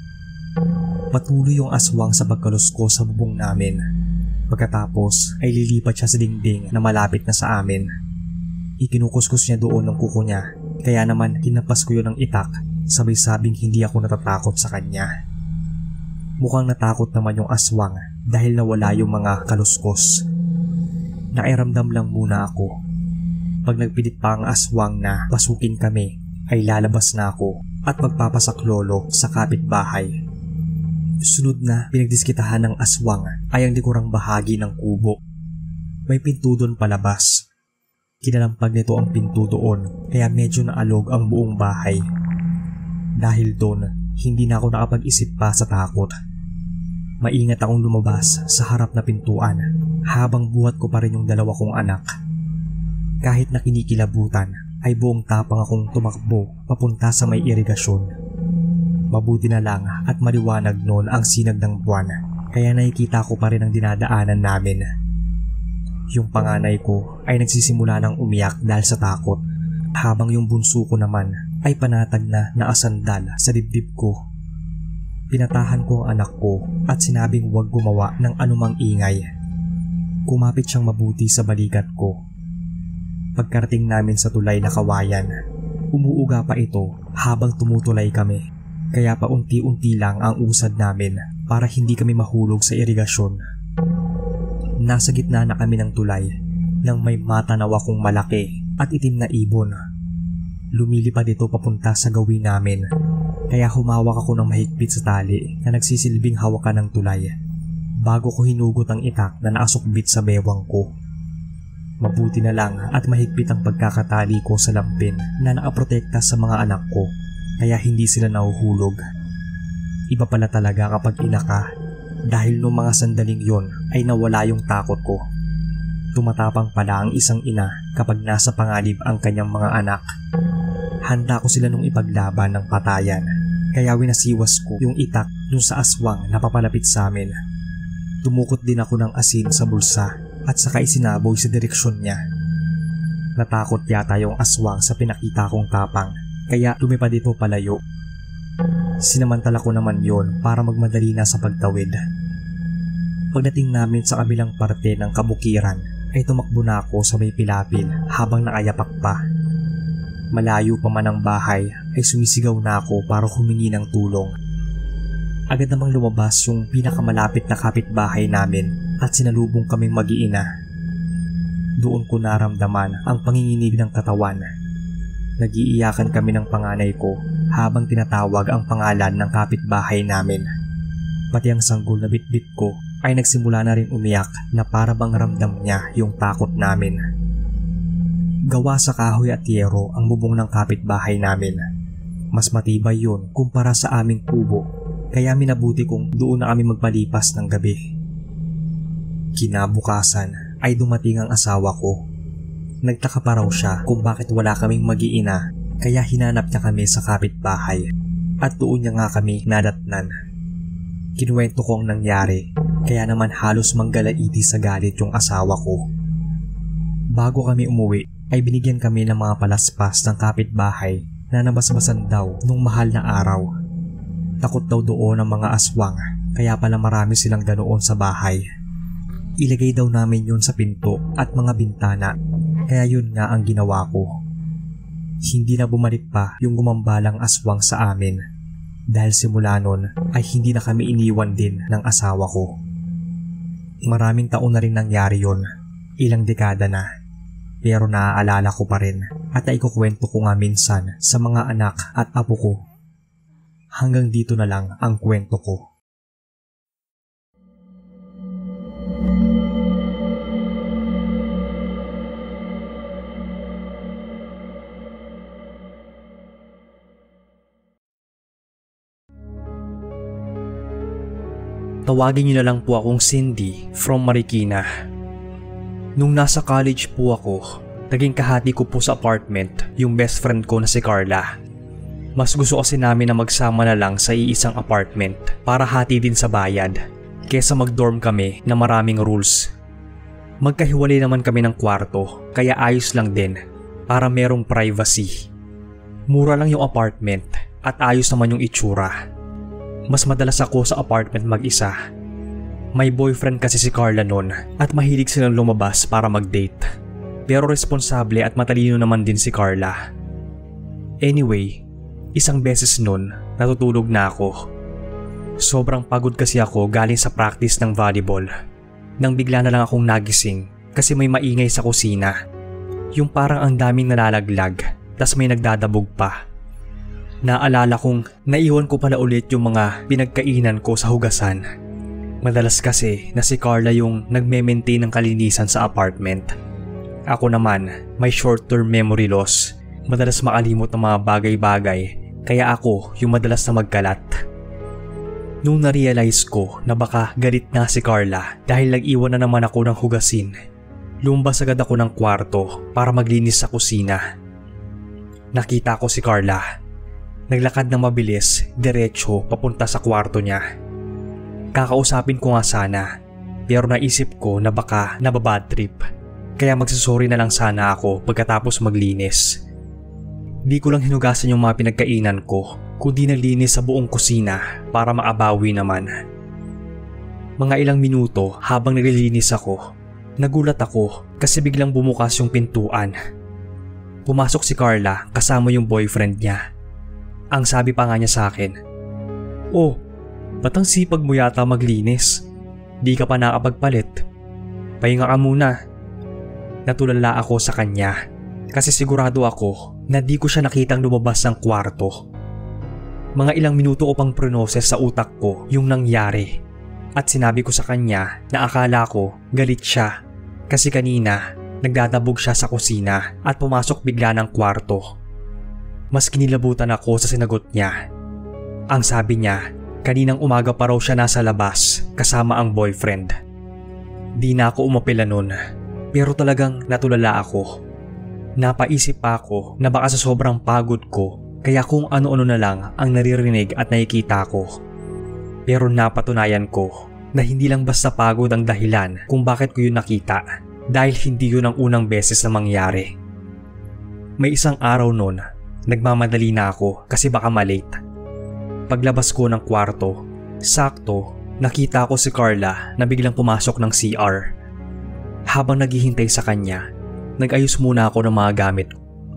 Patuloy yung aswang sa pagkalusko sa bubong namin. Pagkatapos ay lilipat siya sa dingding na malapit na sa amin. Ikinukuskus niya doon ng kuko niya, kaya naman hinapas ko yun ng itak, sabay sabing hindi ako natatakot sa kanya. Mukhang natakot naman yung aswang dahil nawala yung mga kaluskos. Nairamdam lang muna ako. Pag nagpilit pa ang aswang na pasukin kami, ay lalabas na ako at magpapasaklolo sa kapitbahay. Sunod na pinagdiskitahan ng aswang ay ang likurang bahagi ng kubo. May pinto doon palabas. Kinalampag nito ang pinto doon kaya medyo naalog ang buong bahay. Dahil doon, hindi na ako nakapag-isip pa sa takot. Maingat akong lumabas sa harap na pintuan habang buhat ko pa rin yung dalawa kong anak. Kahit na kinikilabutan ay buong tapang akong tumakbo papunta sa may irigasyon. Mabuti na lang at maliwanag noon ang sinag ng buwan kaya nakikita ko pa rin ang dinadaanan namin. Yung panganay ko ay nagsisimula ng umiyak dahil sa takot habang yung bunso ko naman ay panatag na naasandal sa dibdib ko. Pinatahan ko ang anak ko at sinabing huwag gumawa ng anumang ingay. Kumapit siyang mabuti sa balikat ko. Pagkarating namin sa tulay na kawayan, umuuga pa ito habang tumutulay kami. Kaya paunti-unti lang ang usad namin para hindi kami mahulog sa irigasyon. Nasa gitna na kami ng tulay nang may matanaw akong malaki at itim na ibon. Lumilipad ito papunta sa gawin namin kaya humawak ako ng mahigpit sa tali na nagsisilbing hawakan ng tulay bago ko hinugot ang itak na naasukbit sa bewang ko. Mabuti na lang at mahigpit ang pagkakatali ko sa lampin na nakaprotekta sa mga anak ko kaya hindi sila nahuhulog. Iba pala talaga kapag ina ka dahil noong mga sandaling yon ay nawala yung takot ko. Tumatapang pala ang isang ina kapag nasa panganib ang kanyang mga anak. Handa ko sila nung ipaglaban ng patayan kaya winasiwas ko yung itak dun sa aswang na papalapit sa amin. Tumukot din ako ng asin sa bulsa at saka isinaboy sa direksyon niya. Natakot yata yung aswang sa pinakita kong tapang kaya lumipad ito palayo. Sinamantala ko naman yon para magmadali na sa pagtawid. Pagdating namin sa kabilang parte ng kabukiran ay tumakbo na ako sa may pilapil habang nakayapak pa. Malayo pa man ang bahay ay sumisigaw na ako para humingi ng tulong. Agad namang lumabas yung pinakamalapit na kapitbahay namin at sinalubong kaming mag-iina. Doon ko naramdaman ang panginginig ng katawan. Nag-iiyakan kami ng panganay ko habang tinatawag ang pangalan ng kapitbahay namin. Pati ang sanggol na bitbit ko ay nagsimula na rin umiyak na para bang ramdam niya yung takot namin. Gawa sa kahoy at yero ang bubong ng kapitbahay namin. Mas matibay yun kumpara sa aming kubo kaya minabuti kong doon na kami magpalipas ng gabi. Kinabukasan ay dumating ang asawa ko. Nagtaka pa raw siya kung bakit wala kaming mag-iina kaya hinanap niya kami sa kapitbahay at doon niya nga kami nadatnan. Kinuwento ko ang nangyari kaya naman halos manggalaiti sa galit yung asawa ko. Bago kami umuwi ay binigyan kami ng mga palaspas ng kapitbahay na nabasbasan daw nung mahal na araw. Takot daw doon ang mga aswang kaya pala marami silang ganoon sa bahay. Ilagay daw namin yun sa pinto at mga bintana kaya yun nga ang ginawa ko. Hindi na bumalik pa yung gumambalang aswang sa amin dahil simula nun ay hindi na kami iniwan din ng asawa ko. Maraming taon na rin nangyari yun, ilang dekada na, pero naaalala ko pa rin at naikukwento ko nga minsan sa mga anak at apo ko. Hanggang dito na lang ang kwento ko. Tawagin niyo na lang po akong Cindy from Marikina. Nung nasa college po ako, naging kahati ko po sa apartment yung best friend ko na si Carla. Mas gusto kasi namin na magsama na lang sa iisang apartment para hati din sa bayad kesa mag-dorm kami na maraming rules. Magkahiwalay naman kami ng kwarto kaya ayos lang din para merong privacy. Mura lang yung apartment at ayos naman yung itsura. Mas madalas ako sa apartment mag-isa. May boyfriend kasi si Carla noon at mahilig silang lumabas para mag-date. Pero responsable at matalino naman din si Carla. Anyway, isang beses noon natutulog na ako. Sobrang pagod kasi ako galing sa practice ng volleyball. Nang bigla na lang akong nagising kasi may maingay sa kusina. Yung parang ang daming nalalaglag tas may nagdadabog pa. Naalala kong naiwan ko pala ulit yung mga pinagkainan ko sa hugasan. Madalas kasi na si Carla yung nagme-maintain ng kalinisan sa apartment. Ako naman may short-term memory loss. Madalas makalimot ng mga bagay-bagay kaya ako yung madalas na magkalat. Nung na-realize ko na baka galit na si Carla dahil nag-iwan na naman ako ng hugasin, lumabas agad ako ng kwarto para maglinis sa kusina. Nakita ko si Carla. Naglakad ng mabilis, diretso papunta sa kwarto niya. Kakausapin ko nga sana, pero naisip ko na baka nababad trip, kaya magsasorry na lang sana ako pagkatapos maglinis. Di ko lang hinugasan yung mga pinagkainan ko, kundi naglinis sa buong kusina para maabawi naman. Mga ilang minuto habang naglilinis ako, nagulat ako kasi biglang bumukas yung pintuan. Pumasok si Carla kasama yung boyfriend niya. Ang sabi pa nga niya sa akin, "Oh, ba't ang sipag mo yata maglinis? Di ka pa nakapagpalit. Pahinga ka muna." Natulala ako sa kanya kasi sigurado ako na di ko siya nakitang lumabas ng kwarto. Mga ilang minuto ko pang pronoses sa utak ko yung nangyari at sinabi ko sa kanya na akala ko galit siya kasi kanina nagdadabog siya sa kusina at pumasok bigla ng kwarto. Mas kinilabutan ako sa sinagot niya. Ang sabi niya, kaninang umaga pa raw siya nasa labas kasama ang boyfriend. Di na ako umapila nun, pero talagang natulala ako. Napaisip pa ako na baka sa sobrang pagod ko kaya kung ano-ano na lang ang naririnig at nakikita ko. Pero napatunayan ko na hindi lang basta pagod ang dahilan kung bakit ko yun nakita dahil hindi yun ang unang beses na mangyari. May isang araw nun, nagmamadali na ako kasi baka malate. Paglabas ko ng kwarto, sakto nakita ko si Carla na biglang pumasok ng C R. Habang naghihintay sa kanya, nag-ayos muna ako ng mga gamit.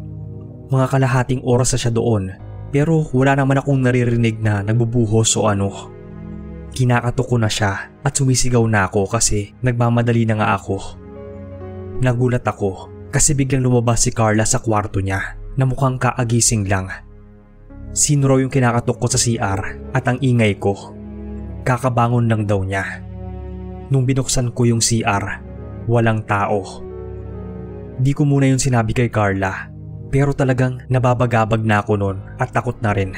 Mga kalahating oras na siya doon pero wala naman akong naririnig na nagbubuhos o ano. Kinakatok ko na siya at sumisigaw na ako kasi nagmamadali na nga ako. Nagulat ako kasi biglang lumabas si Carla sa kwarto niya na mukhang kaagising lang. Sino raw yung kinakatok ko sa C R at ang ingay ko? Kakabangon lang daw niya. Nung binuksan ko yung C R, walang tao. Di ko muna yung sinabi kay Carla, pero talagang nababagabag na ako nun at takot na rin.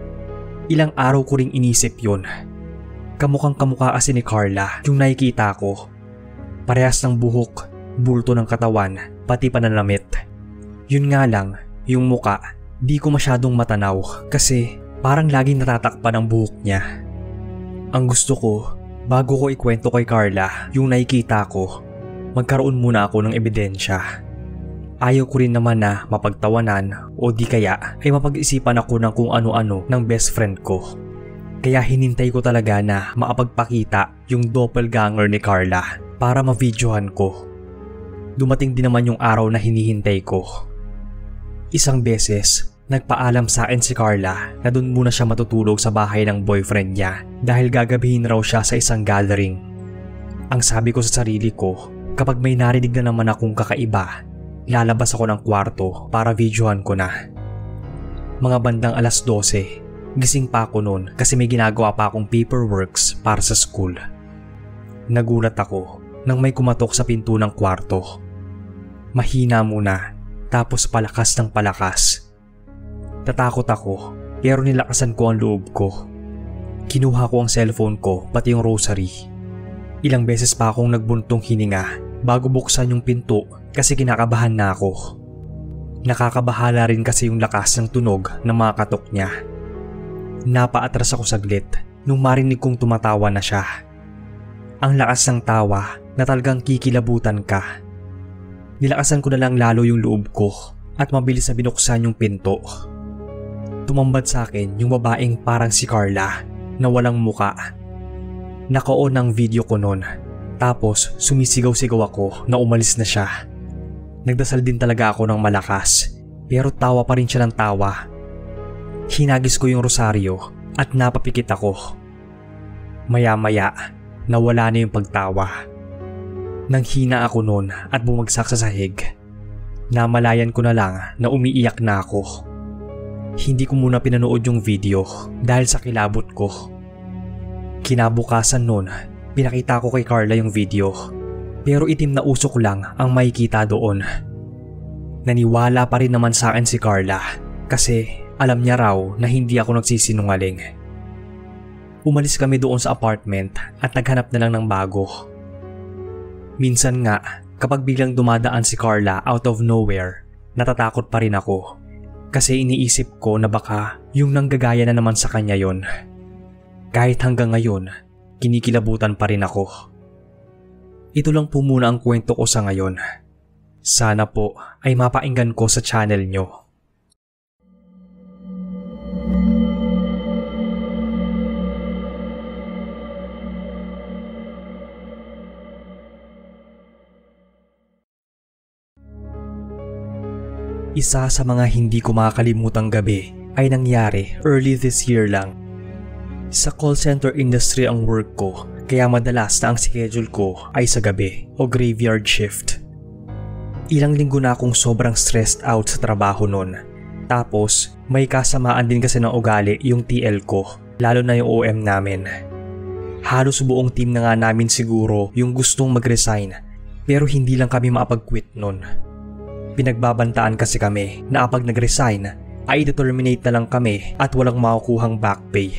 Ilang araw ko ring inisip yun. Kamukhang kamukha kasi ni Carla yung nakikita ko. Parehas ng buhok, bulto ng katawan, pati pananamit. Yun nga lang, yung muka, di ko masyadong matanaw kasi parang laging natatakpan ang buhok niya. Ang gusto ko, bago ko ikwento kay Carla yung nakikita ko, magkaroon muna ako ng ebidensya. Ayaw ko rin naman na mapagtawanan o di kaya ay mapag-isipan ako ng kung ano-ano ng best friend ko. Kaya hinintay ko talaga na makapagpakita yung doppelganger ni Carla para ma-videohan ko. Dumating din naman yung araw na hinihintay ko. Isang beses, nagpaalam sa akin si Carla na doon muna siya matutulog sa bahay ng boyfriend niya dahil gagabihin raw siya sa isang gathering. Ang sabi ko sa sarili ko, kapag may narinig na naman akong kakaiba, lalabas ako ng kwarto para videohan ko na. Mga bandang alas dose, gising pa ako noon kasi may ginagawa pa akong paperworks para sa school. Nagulat ako nang may kumatok sa pinto ng kwarto. Mahina muna, tapos palakas ng palakas. Tatakot ako pero nilakasan ko ang loob ko. Kinuha ko ang cellphone ko pati yung rosary. Ilang beses pa akong nagbuntong hininga bago buksan yung pinto kasi kinakabahan na ako. Nakakabahala rin kasi yung lakas ng tunog ng mga katok niya. Napaatras ako saglit nung marinig kong tumatawa na siya. Ang lakas ng tawa na talagang kikilabutan ka. Nilakasan ko na lang lalo yung loob ko at mabilis na binuksan yung pinto. Tumambad sa akin yung babaeng parang si Carla na walang muka. Naka-on ang video ko noon. Tapos sumisigaw-sigaw ako na umalis na siya. Nagdasal din talaga ako ng malakas pero tawa pa rin siya ng tawa. Hinagis ko yung rosaryo at napapikit ako. Maya-maya, nawala na yung pagtawa. Nanghina ako noon at bumagsak sa sahig. Namalayan ko na lang na umiiyak na ako. Hindi ko muna pinanood yung video dahil sa kilabot ko. Kinabukasan noon, pinakita ko kay Carla yung video. Pero itim na usok lang ang makikita doon. Naniwala pa rin naman sa akin si Carla kasi alam niya raw na hindi ako nagsisinungaling. Umalis kami doon sa apartment at naghanap na lang ng bago. Minsan nga, kapag biglang dumadaan si Carla out of nowhere, natatakot pa rin ako. Kasi iniisip ko na baka yung nanggagaya na naman sa kanya yon. Kahit hanggang ngayon, kinikilabutan pa rin ako. Ito lang po muna ang kwento ko sa ngayon. Sana po ay mapainggan ko sa channel nyo. Isa sa mga hindi ko makakalimutang gabi ay nangyari early this year lang. Sa call center industry ang work ko, kaya madalas na ang schedule ko ay sa gabi o graveyard shift. Ilang linggo na akong sobrang stressed out sa trabaho nun. Tapos may kasamaan din kasi ng ugali yung T L ko, lalo na yung O M namin. Halos buong team na nga namin siguro yung gustong mag-resign, pero hindi lang kami makapag-quit nun. Pinagbabantaan kasi kami na kapag nag-resign ay i-terminate na lang kami at walang makukuhang back pay.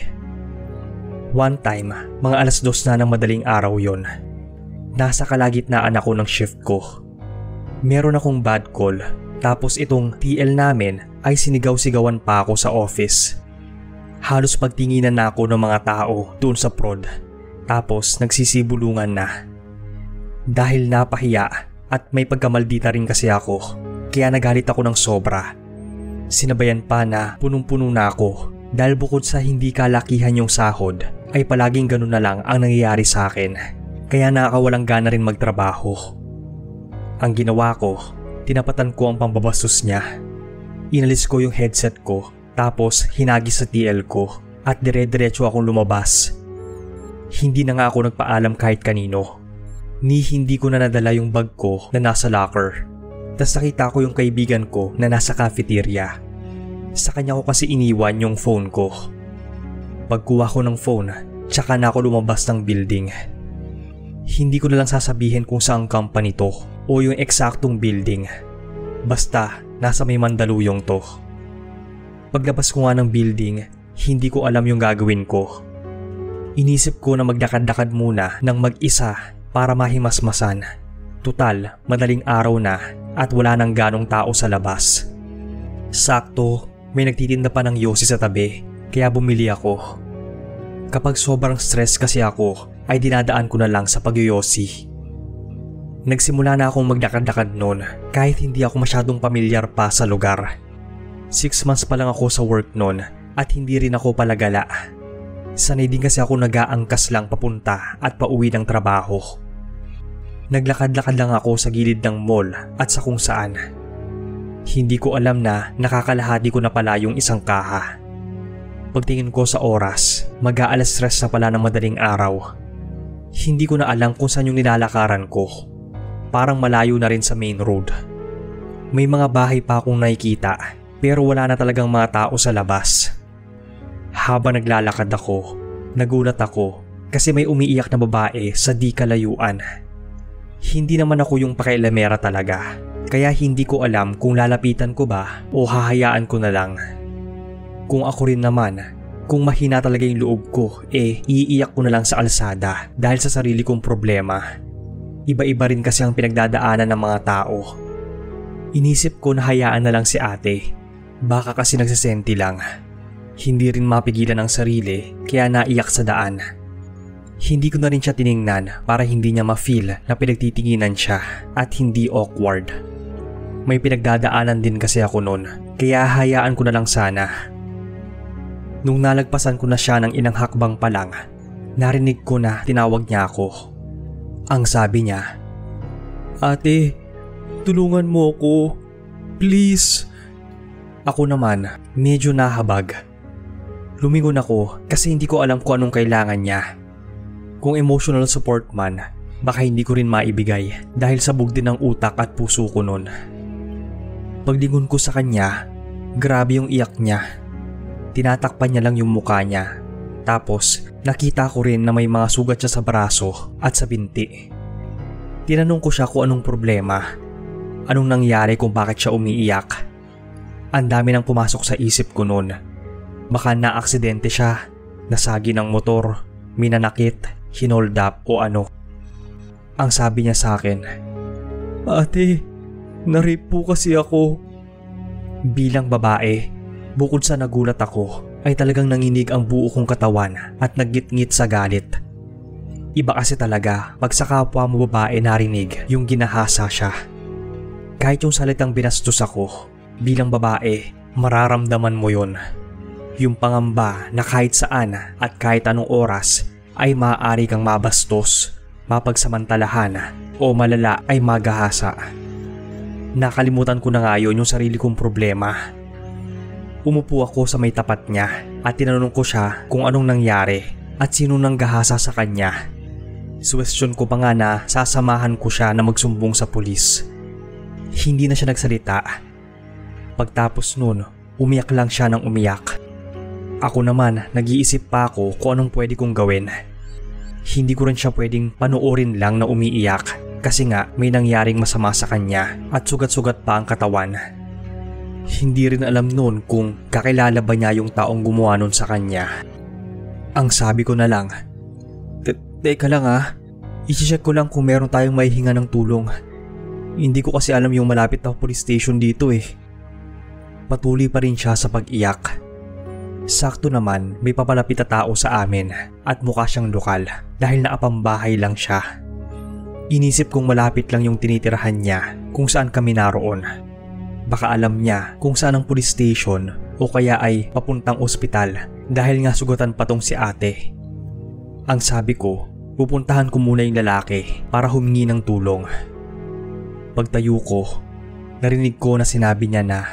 One time, mga alas dos na ng madaling araw yon. Nasa kalagitnaan ako ng shift ko. Meron akong bad call, tapos itong T L namin ay sinigaw-sigawan pa ako sa office. Halos pagtinginan na ako ng mga tao doon sa prod, tapos nagsisibulungan na. Dahil napahiya at may pagkamaldita rin kasi ako, kaya nagalit ako ng sobra. Sinabayan pa na punong-puno na ako dahil bukod sa hindi kalakihan yung sahod, ay palaging ganun na lang ang nangyayari sa akin, kaya nakakawalang gana rin magtrabaho. Ang ginawa ko, tinapatan ko ang pambabastos niya. Inalis ko yung headset ko, tapos hinagis sa T L ko at dire-diretso akong lumabas. Hindi na nga ako nagpaalam kahit kanino. Ni hindi ko na nadala yung bag ko na nasa locker. Tas nakita ko yung kaibigan ko na nasa cafeteria. Sa kanya ko kasi iniwan yung phone ko. Pagkuha ko ng phone, tsaka na ako lumabas ng building. Hindi ko na lang sasabihin kung saang company to o yung eksaktong building. Basta nasa may Mandaluyong to. Paglabas ko nga ng building, hindi ko alam yung gagawin ko. Inisip ko na maglakad-lakad muna ng mag-isa para mahimasmasan. Tutal, madaling araw na at wala nang ganong tao sa labas. Sakto, may nagtitinda pa ng yosi sa tabi, kaya bumili ako. Kapag sobrang stress kasi ako, ay dinadaan ko na lang sa pagyoyosi. Nagsimula na akong maglakad-lakad noon kahit hindi ako masyadong pamilyar pa sa lugar. Six months pa lang ako sa work noon at hindi rin ako palagala. Sanay din kasi ako nag-aangkas lang papunta at pauwi ng trabaho. Naglakad-lakad lang ako sa gilid ng mall at sa kung saan. Hindi ko alam na nakakalahati ko na pala yung isang kaha. Pagtingin ko sa oras, mag-aalas stress na pala ng madaling araw. Hindi ko na alam kung saan yung nilalakaran ko. Parang malayo na rin sa main road. May mga bahay pa akong nakikita pero wala na talagang mga tao sa labas. Habang naglalakad ako, nagulat ako kasi may umiiyak na babae sa di kalayuan. Hindi naman ako yung pakailamera talaga, kaya hindi ko alam kung lalapitan ko ba o hahayaan ko na lang. Kung ako rin naman, Kung mahina talaga yung loob ko, eh iiyak ko na lang sa kalsada dahil sa sarili kong problema. Iba-iba rin kasi ang pinagdadaanan ng mga tao. Inisip ko na hayaan na lang si ate. Baka kasi nagsisenti lang. Hindi rin mapigilan ang sarili kaya naiyak sa daan. Hindi ko na rin siya tiningnan para hindi niya ma-feel na pinagtitinginan siya at hindi awkward. May pinagdadaanan din kasi ako noon kaya hayaan ko na lang sana. Nung nalagpasan ko na siya ng ilang hakbang pa lang, narinig ko na tinawag niya ako. Ang sabi niya, "Ate, tulungan mo ako. Please." Ako naman, medyo nahabag. Lumingon ako kasi hindi ko alam kung anong kailangan niya. Kung emotional support man, baka hindi ko rin maibigay dahil sabog din ang utak at puso ko nun. Paglingon ko sa kanya, grabe yung iyak niya. Tinatakpan niya lang yung mukha niya. Tapos nakita ko rin na may mga sugat siya sa braso at sa binti. Tinanong ko siya kung anong problema. Anong nangyari kung bakit siya umiiyak. Ang dami nang pumasok sa isip ko noon. Baka na-aksidente siya, nasagi ng motor, minanakit, hinold up o ano. Ang sabi niya sa akin, "Ate, na-rape po kasi ako." Bilang babae, bukod sa nagulat ako, ay talagang nanginig ang buo kong katawan at naggit-ngit sa galit. Iba kasi talaga pag sa kapwa mo babae narinig yung ginahasa siya. Kahit yung salitang binastos ako, bilang babae, mararamdaman mo yun. Yung pangamba na kahit saan at kahit anong oras ay maaari kang mabastos, mapagsamantalahan o malala ay magahasa. Nakalimutan ko na nga yun yung sarili kong problema. Umupo ako sa may tapat niya at tinanong ko siya kung anong nangyari at sino nang gahasa sa kanya. Suwestyon ko pa nga na sasamahan ko siya na magsumbong sa pulis. Hindi na siya nagsalita. Pagtapos nun, umiyak lang siya ng umiyak. Ako naman, nag-iisip pa ako kung anong pwede kong gawin. Hindi ko rin siya pwedeng panoorin lang na umiiyak kasi nga may nangyaring masama sa kanya at sugat-sugat pa ang katawan. Hindi rin alam noon kung kakilala ba niya yung taong gumawa nun sa kanya. Ang sabi ko na lang, "Teka lang ah, i-check ko lang kung meron tayong maihinga ng tulong. Hindi ko kasi alam yung malapit na police station dito eh." Patuloy pa rin siya sa pag-iyak. Sakto naman may papalapit na tao sa amin at mukha siyang lokal dahil naapambahay lang siya. Inisip kong malapit lang yung tinitirahan niya kung saan kami naroon. Baka alam niya kung saan ang police station o kaya ay papuntang ospital dahil nga sugatan pa tong si ate. Ang sabi ko, pupuntahan ko muna yung lalaki para humingi ng tulong. Pagtayo ko, narinig ko na sinabi niya na,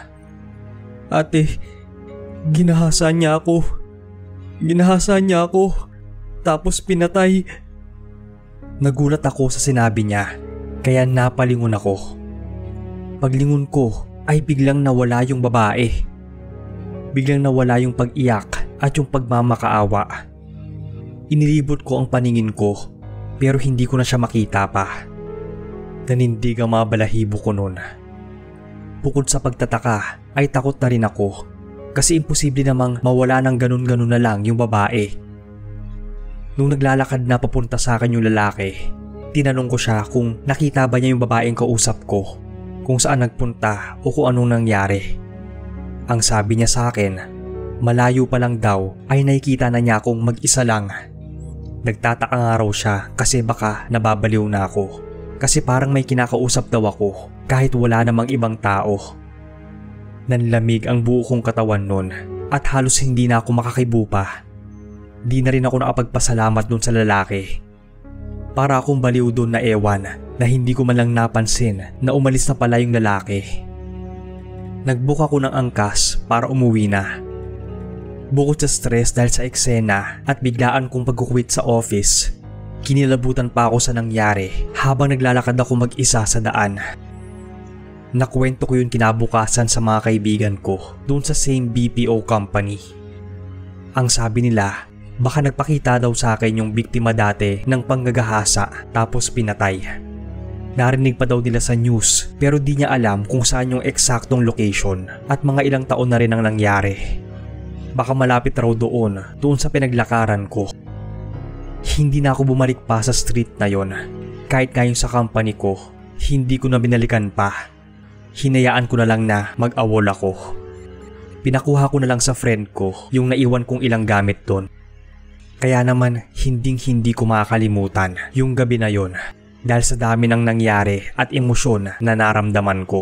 "Ate, ginahasa niya ako. Ginahasa niya ako. Tapos pinatay." Nagulat ako sa sinabi niya, kaya napalingon ako. Paglingon ko ay biglang nawala yung babae. Biglang nawala yung pag-iyak at yung pagmamakaawa. Inilibot ko ang paningin ko pero hindi ko na siya makita pa. Nanindig ang mga balahibo ko noon. Bukod sa pagtataka ay takot na rin ako kasi imposible namang mawala ng ganun-ganun na lang yung babae. Nung naglalakad na papunta sa akin yung lalaki, tinanong ko siya kung nakita ba niya yung babaeng kausap ko, kung saan nagpunta o kung anong nangyari. Ang sabi niya sa akin, malayo pa lang daw ay nakikita na niya akong mag-isa lang. Nagtataka nga raw siya kasi baka nababaliw na ako kasi parang may kinakausap daw ako kahit wala namang ibang tao. Nanlamig ang buo kong katawan nun at halos hindi na ako makakibo pa. Di na rin ako nakapagpasalamat dun sa lalaki. Para akong baliw dun na ewan na hindi ko man lang napansin na umalis na pala yung lalaki. Nagbook ako ng angkas para umuwi na. Bukod sa stress dahil sa eksena at biglaan kong pag-quit sa office, kinilabutan pa ako sa nangyari habang naglalakad ako mag-isa sa daan. Nakwento ko yun kinabukasan sa mga kaibigan ko dun sa same B P O company. Ang sabi nila, baka nagpakita daw sa akin yung biktima dati ng panggagahasa tapos pinatay. Narinig pa daw nila sa news pero di niya alam kung saan yung eksaktong location at mga ilang taon na rin ang nangyari. Baka malapit raw doon, doon sa pinaglakaran ko. Hindi na ako bumalik pa sa street na yon. Kahit ngayon sa company ko, hindi ko na binalikan pa. Hinayaan ko na lang na mag-awol ako. Pinakuha ko na lang sa friend ko yung naiwan kong ilang gamit doon. Kaya naman hinding hindi ko makakalimutan yung gabi na yon dahil sa dami ng nangyari at emosyon na naramdaman ko.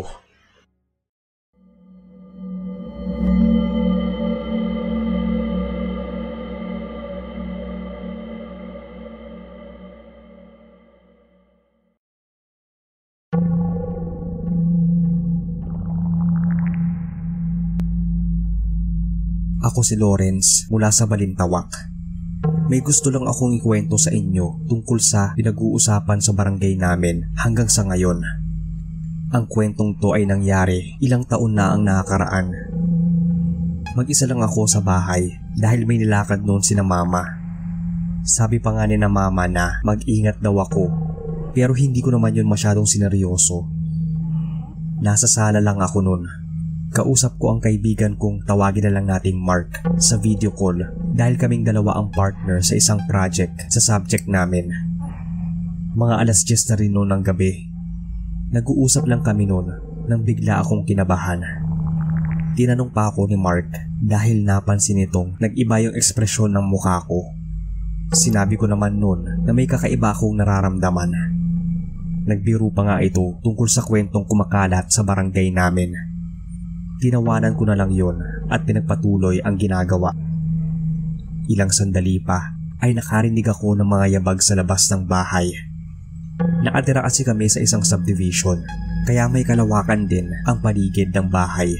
Ako si Lawrence mula sa Balintawak. May gusto lang akong ikwento sa inyo tungkol sa pinag-uusapan sa barangay namin hanggang sa ngayon. Ang kwentong to ay nangyari ilang taon na ang nakakaraan. Mag-isa lang ako sa bahay dahil may nilakad noon sina mama. Sabi pa nga ni na mama na mag-ingat daw ako, pero hindi ko naman yun masyadong sineryoso. Nasa sala lang ako noon. Kausap ko ang kaibigan kong tawagin na lang nating Mark sa video call dahil kaming dalawa ang partner sa isang project sa subject namin. Mga alas diyes na rin noon ng gabi. Nag-uusap lang kami noon nang bigla akong kinabahan. Tinanong pa ako ni Mark dahil napansin nitong nag-iba yung ekspresyon ng mukha ko. Sinabi ko naman noon na may kakaiba akong nararamdaman. Nagbiro pa nga ito tungkol sa kwentong kumakalat sa barangay namin. Tinawanan ko na lang yon at pinagpatuloy ang ginagawa. Ilang sandali pa ay nakarinig ako ng mga yabag sa labas ng bahay. Nakatira kasi kami sa isang subdivision kaya may kalawakan din ang paligid ng bahay.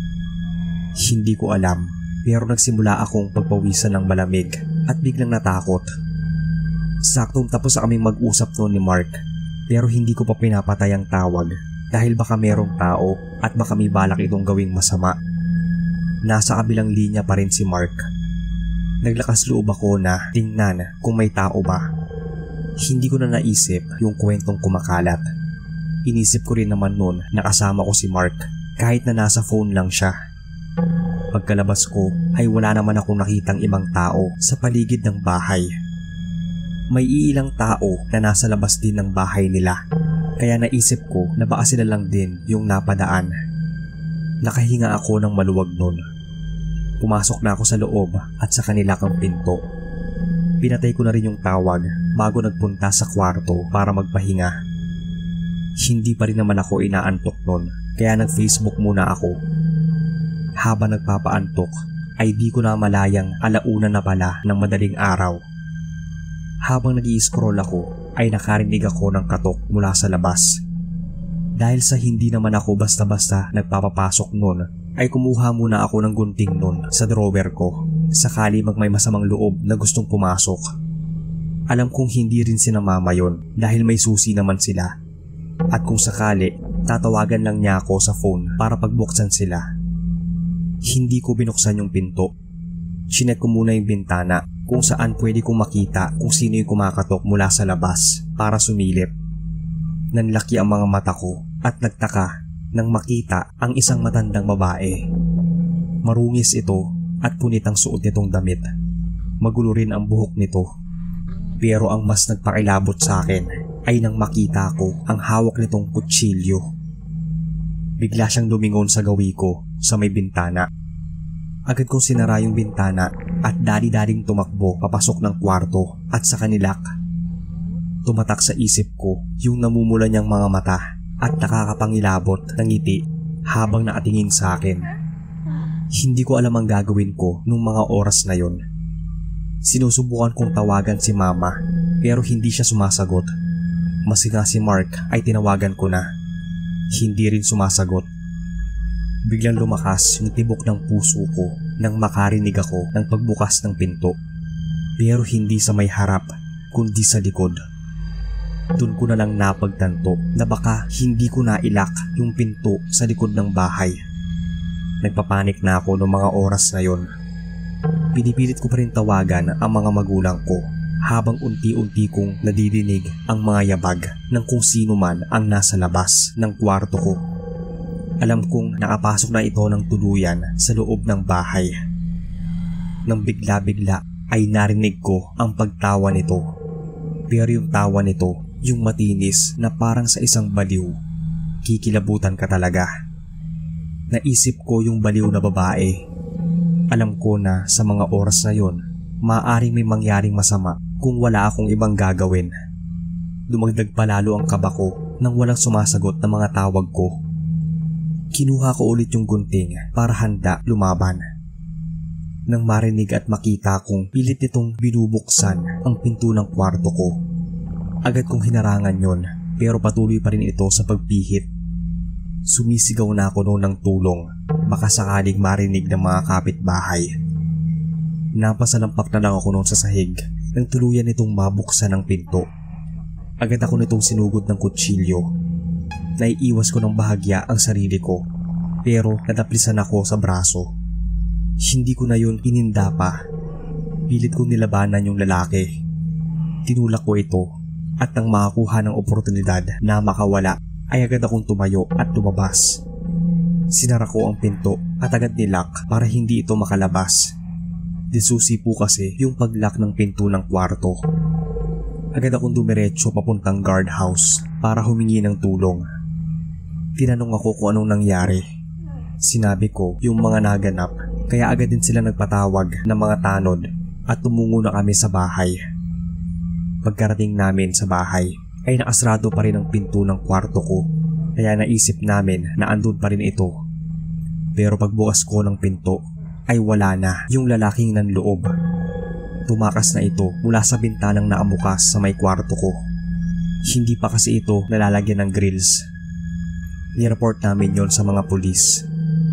Hindi ko alam pero nagsimula akong pagpawisan ng malamig at biglang natakot. Saktong tapos na kaming mag-usap noon ni Mark pero hindi ko pa pinapatay ang tawag. Dahil baka merong tao at baka may balak itong gawing masama. Nasa kabilang linya pa rin si Mark. Naglakas loob ako na tingnan kung may tao ba. Hindi ko na naisip yung kwentong kumakalat. Inisip ko rin naman noon na kasama ko si Mark kahit na nasa phone lang siya. Pagkalabas ko ay wala naman akong nakitang ibang tao sa paligid ng bahay. May iilang tao na nasa labas din ng bahay nila. Kaya naisip ko na baka sila lang din yung napadaan. Nakahinga ako ng maluwag nun. Pumasok na ako sa loob at sa kanila kang pinto. Pinatay ko na rin yung tawag bago nagpunta sa kwarto para magpahinga. Hindi pa rin naman ako inaantok nun kaya nag-Facebook muna ako. Habang nagpapaantok ay di ko na malayang alauna na pala ng madaling araw. Habang nag-i-scroll ako ay nakarinig ako ng katok mula sa labas. Dahil sa hindi naman ako basta-basta nagpapapasok nun ay kumuha muna ako ng gunting nun sa drawer ko sakali mag may masamang loob na gustong pumasok. Alam kong hindi rin sinamama yon dahil may susi naman sila at kung sakali tatawagan lang niya ako sa phone para pagbuksan sila. Hindi ko binuksan yung pinto. Chinek ko muna yung bintana kung saan pwede kong makita kung sino yung kumakatok mula sa labas para sumilip. Nanlaki ang mga mata ko at nagtaka nang makita ang isang matandang babae. Marungis ito at punit ang suot nitong damit. Magulo rin ang buhok nito. Pero ang mas nagpakilabot sa akin ay nang makita ko ang hawak nitong kutsilyo. Bigla siyang lumingon sa gawi ko sa may bintana. Agad kong sinara yung bintana at dali-daling tumakbo papasok ng kwarto at sa kanilak. Tumatak sa isip ko yung namumula niyang mga mata at nakakapangilabot ng ngiti habang nakatingin sa akin. Hindi ko alam ang gagawin ko nung mga oras na yon. Sinusubukan kong tawagan si mama pero hindi siya sumasagot. Masi nga si Mark ay tinawagan ko na. Hindi rin sumasagot. Biglang lumakas yung tibok ng puso ko nang makarinig ako ng pagbukas ng pinto. Pero hindi sa may harap, kundi sa likod. Doon ko na lang napagtanto na baka hindi ko nailak yung pinto sa likod ng bahay. Nagpapanik na ako noong mga oras na yon. Pinipilit ko pa rin tawagan ang mga magulang ko habang unti-unti kong nadidinig ang mga yabag ng kung sino man ang nasa labas ng kwarto ko. Alam kong nakapasok na ito ng tuluyan sa loob ng bahay. nang bigla-bigla ay narinig ko ang pagtawa nito. Pero yung tawa nito, yung matinis na parang sa isang baliw. Kikilabutan ka talaga. Naisip ko yung baliw na babae. Alam ko na sa mga oras na yon, maaaring may mangyaring masama kung wala akong ibang gagawin. Dumagdag pa lalo ang kaba ko nang walang sumasagot na mga tawag ko. Kinuha ko ulit yung gunting para handa lumaban. Nang marinig at makita kong pilit nitong binubuksan ang pinto ng kwarto ko. Agad kong hinarangan yon pero patuloy pa rin ito sa pagpihit. Sumisigaw na ako noon ng tulong, baka sakaling marinig ng mga kapitbahay. Napasalampak na lang ako noon sa sahig nang tuluyan nitong mabuksan ang pinto. Agad ako nitong sinugod ng kutsilyo. Naiiwas ko ng bahagya ang sarili ko pero nadaplisan ako sa braso. Hindi ko na yun ininda pa. Pilit kong nilabanan yung lalaki. Tinulak ko ito at nang makakuha ng oportunidad na makawala ay agad akong tumayo at lumabas. Sinara ko ang pinto at agad nilak para hindi ito makalabas. Disusi po kasi yung paglock ng pinto ng kwarto. Agad akong dumiretso papuntang guardhouse para humingi ng tulong. Tinanong ako kung anong nangyari. Sinabi ko yung mga naganap kaya agad din sila nagpatawag ng mga tanod at tumungo na kami sa bahay. Pagkarating namin sa bahay ay nakasarado pa rin ang pinto ng kwarto ko kaya naisip namin na andun pa rin ito. Pero pagbukas ko ng pinto ay wala na yung lalaking nanloob. Tumakas na ito mula sa bintanang naamukas sa may kwarto ko. Hindi pa kasi ito nalalagyan ng grills. Nireport namin yon sa mga pulis.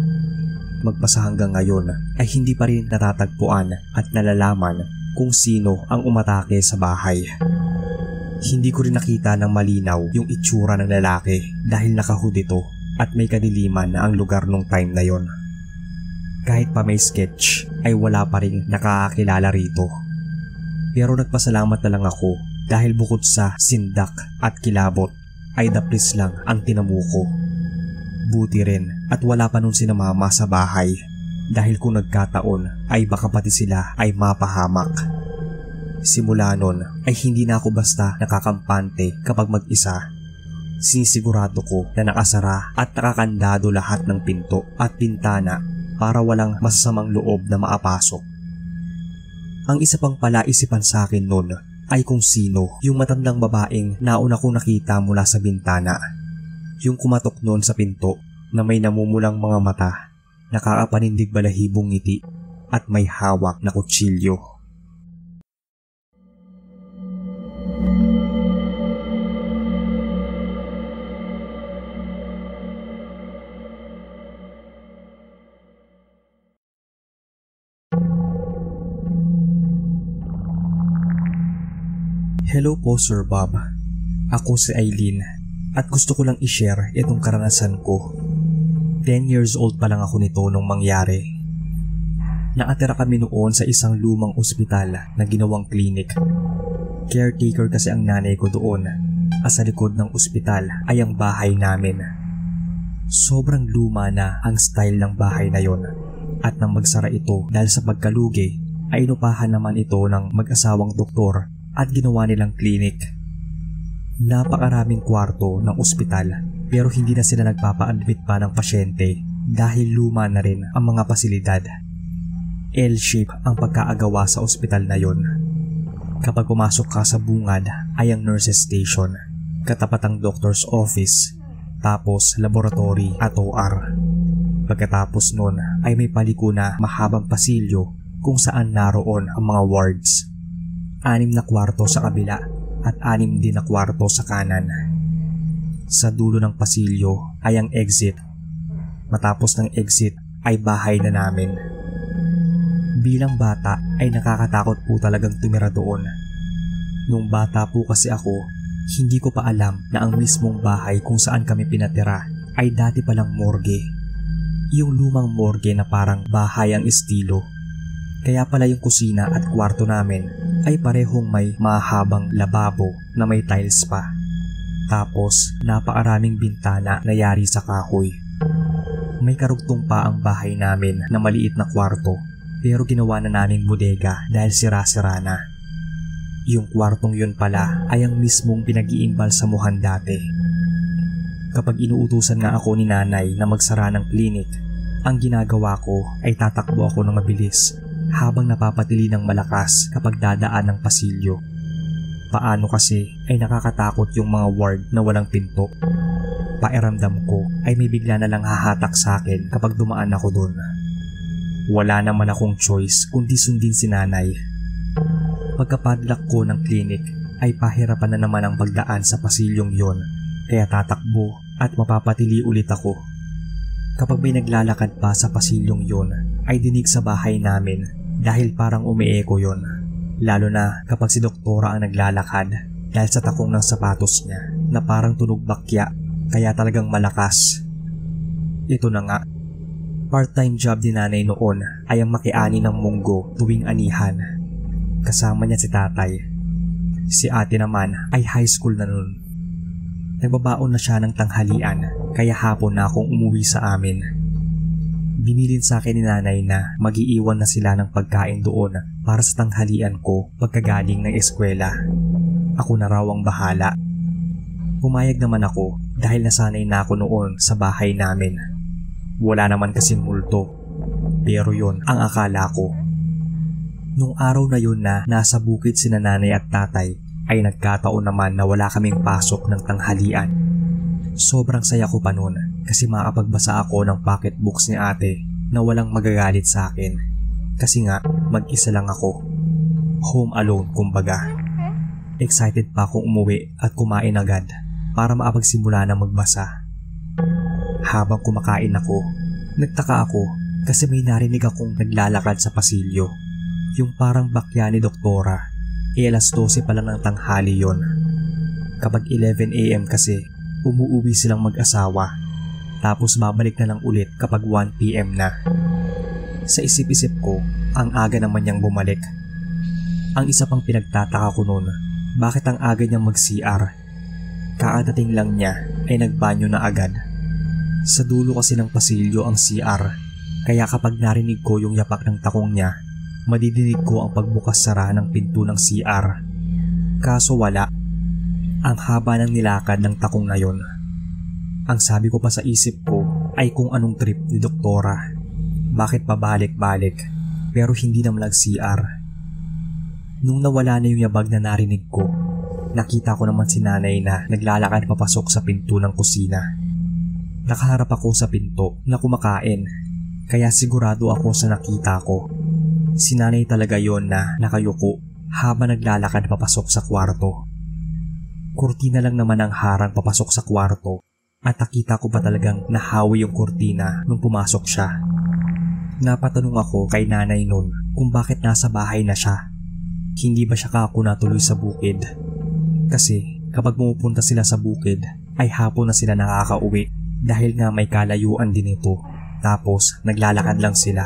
Magpasa hanggang ngayon ay hindi pa rin natatagpuan at nalalaman kung sino ang umatake sa bahay. Hindi ko rin nakita ng malinaw yung itsura ng lalaki dahil nakahood ito at may kadiliman na ang lugar nung time na yon. Kahit pa may sketch ay wala pa rin nakakakilala rito. Pero nagpasalamat na lang ako dahil bukod sa sindak at kilabot ay daplis lang ang tinamuko. Buti rin at wala pa nun si mama sa bahay dahil kung nagkataon ay baka pati sila ay mapahamak. Simula nun ay hindi na ako basta nakakampante kapag mag-isa. Sinisigurado ko na nakasara at nakakandado lahat ng pinto at bintana para walang masasamang loob na maapasok. Ang isa pang palaisipan sa akin nun ay kung sino yung matandang babaeng nauna kong nakita mula sa bintana. Yung kumatok noon sa pinto na may namumulang mga mata, nakakapanindig balahibong ngiti at may hawak na kutsilyo. Hello po Sir Bob, ako si Eileen at gusto ko lang i-share itong karanasan ko. ten years old pa lang ako nito nung mangyari. Nakatira kami noon sa isang lumang ospital na ginawang clinic. Caretaker kasi ang nanay ko doon at sa likod ng ospital ay ang bahay namin. Sobrang luma na ang style ng bahay na yon at nang magsara ito dahil sa pagkalugi ay inupahan naman ito ng mag-asawang doktor at ginawa nilang clinic. Napakaraming kwarto ng ospital pero hindi na sila nagpapa-admit pa ng pasyente dahil luma na rin ang mga pasilidad. L-shape ang pagkaagawa sa ospital na yon. Kapag pumasok ka sa bungad ay ang nurses station, katapat ang doctor's office, tapos laboratory at O R. Pagkatapos nun ay may paliko na mahabang pasilyo kung saan naroon ang mga wards. Anim na kwarto sa kabila at anim din na kwarto sa kanan. Sa dulo ng pasilyo ay ang exit. Matapos ng exit ay bahay na namin. Bilang bata ay nakakatakot po talagang tumira doon. Nung bata po kasi ako, hindi ko pa alam na ang mismong bahay kung saan kami pinatira ay dati palang morgue. Yung lumang morgue na parang bahay ang estilo. Kaya pala yung kusina at kwarto namin ay parehong may mahabang lababo na may tiles pa. Tapos napakaraming bintana na yari sa kahoy. May karugtong pa ang bahay namin na maliit na kwarto pero ginawa na namin bodega dahil sira-sira na. Yung kwartong yun pala ay ang mismong pinag-iimbalsamuhan dati. Kapag inuutusan nga ako ni nanay na magsara ng klinik, ang ginagawa ko ay tatakbo ako ng mabilis habang napapatili ng malakas kapag dadaan ng pasilyo. Paano kasi ay nakakatakot yung mga ward na walang pinto. Pairamdam ko ay may bigla na lang hahatak sa akin kapag dumaan ako dun. Wala naman akong choice kundi sundin si nanay. Pagkapadlock ko ng klinik ay pahirapan na naman ang pagdaan sa pasilyong yon, kaya tatakbo at mapapatili ulit ako. Kapag may naglalakad pa sa pasilyong yon ay dinig sa bahay namin dahil parang umieko yon. Lalo na kapag si doktora ang naglalakad dahil sa takong ng sapatos niya na parang tunog bakya, kaya talagang malakas. Ito na nga, part-time job ni nanay noon ay ang makiani ng munggo tuwing anihan. Kasama niya si tatay. Si ate naman ay high school na noon. Nagbabaon na siya ng tanghalian kaya hapon na akong umuwi sa amin. Binilin sa akin ni nanay na mag-iiwan na sila ng pagkain doon para sa tanghalian ko pagkagaling ng eskwela. Ako na raw ang bahala. Pumayag naman ako dahil nasanay na ako noon sa bahay namin. Wala naman kasing multo, pero yon ang akala ko. Nung araw na yun na nasa bukid sina nanay at tatay ay nagkataon naman na wala kaming pasok ng tanghalian. Sobrang saya ko pa noon kasi makapagbasa ako ng pocketbooks ni ate na walang magagalit sa akin. Kasi nga mag-isa lang ako. Home alone kumbaga. Excited pa akong umuwi at kumain agad para makapagsimula na magbasa. Habang kumakain ako, nagtaka ako kasi may narinig akong naglalakad sa pasilyo. Yung parang bakya ni doktora, e alas dose pa lang ng tanghali yon. Kapag eleven a m kasi, umuuwi silang mag-asawa, tapos babalik na lang ulit kapag one p m na. Sa isip-isip ko, ang aga naman niyang bumalik. Ang isa pang pinagtataka ko noon, bakit ang aga niyang mag-C R? Kaadating lang niya ay nagbanyo na agad. Sa dulo kasi ng pasilyo ang C R, kaya kapag narinig ko yung yapak ng takong niya, madidinig ko ang pagbukas-sara ng pinto ng C R. Kaso wala. Ang haba ng nilakad ng takong na yon. Ang sabi ko pa sa isip ko ay kung anong trip ni doktora. Bakit pabalik-balik pero hindi naman nag-C R? Nung nawala na yung yabag na narinig ko, nakita ko naman si nanay na naglalakad papasok sa pinto ng kusina. Nakaharap ako sa pinto na kumakain, kaya sigurado ako sa nakita ko. Si nanay talaga yon na nakayuko habang naglalakad papasok sa kwarto. Kurtina lang naman ang harang papasok sa kwarto at nakita ko pa talagang nahawi yung kurtina nung pumasok siya. Napatanong ako kay nanay nun kung bakit nasa bahay na siya. Hindi ba siya kako natuloy sa bukid? Kasi kapag pumupunta sila sa bukid ay hapon na sila nakakauwi dahil nga may kalayuan din ito, tapos naglalakad lang sila.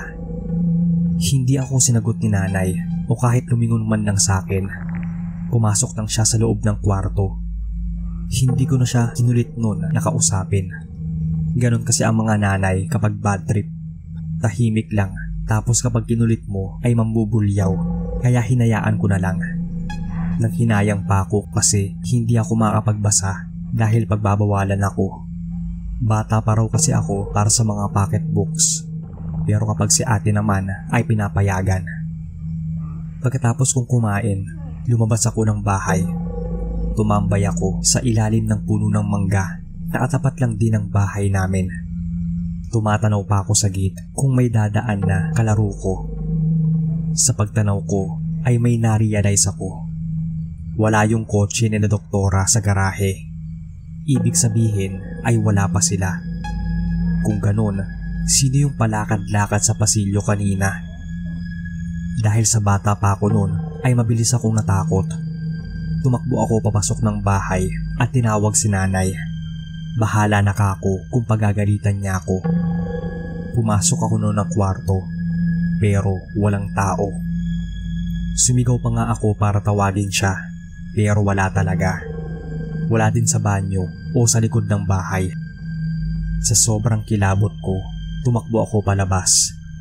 Hindi ako sinagot ni nanay o kahit lumingon man lang sa akin. Pumasok lang siya sa loob ng kwarto. Hindi ko na siya kinulit nun na kausapin. Ganon kasi ang mga nanay kapag bad trip. Tahimik lang, tapos kapag kinulit mo ay mambubulyaw, kaya hinayaan ko na lang. Nang hinayang pa ako kasi hindi ako makapagbasa dahil pagbabawalan ako. Bata pa raw kasi ako para sa mga pocketbooks. Pero kapag si ate naman ay pinapayagan. Pagkatapos kong kumain, lumabas ako ng bahay. Tumambay ako sa ilalim ng puno ng mangga na katapat lang din ng bahay namin. Tumatanaw pa ako sa gate kung may dadaan na kalaro ko. Sa pagtanaw ko ay may na-realize ako. Wala yung kotse ni na doktora sa garahe. Ibig sabihin ay wala pa sila. Kung ganon, sino yung palakad-lakad sa pasilyo kanina? Dahil sa bata pa ako noon ay mabilis akong natakot. Tumakbo ako papasok ng bahay at tinawag si nanay. Bahala na ka ako kung pagagalitan niya ako. Pumasok ako noon ng kwarto pero walang tao. Sumigaw pa nga ako para tawagin siya pero wala talaga. Wala din sa banyo o sa likod ng bahay. Sa sobrang kilabot ko, tumakbo ako palabas.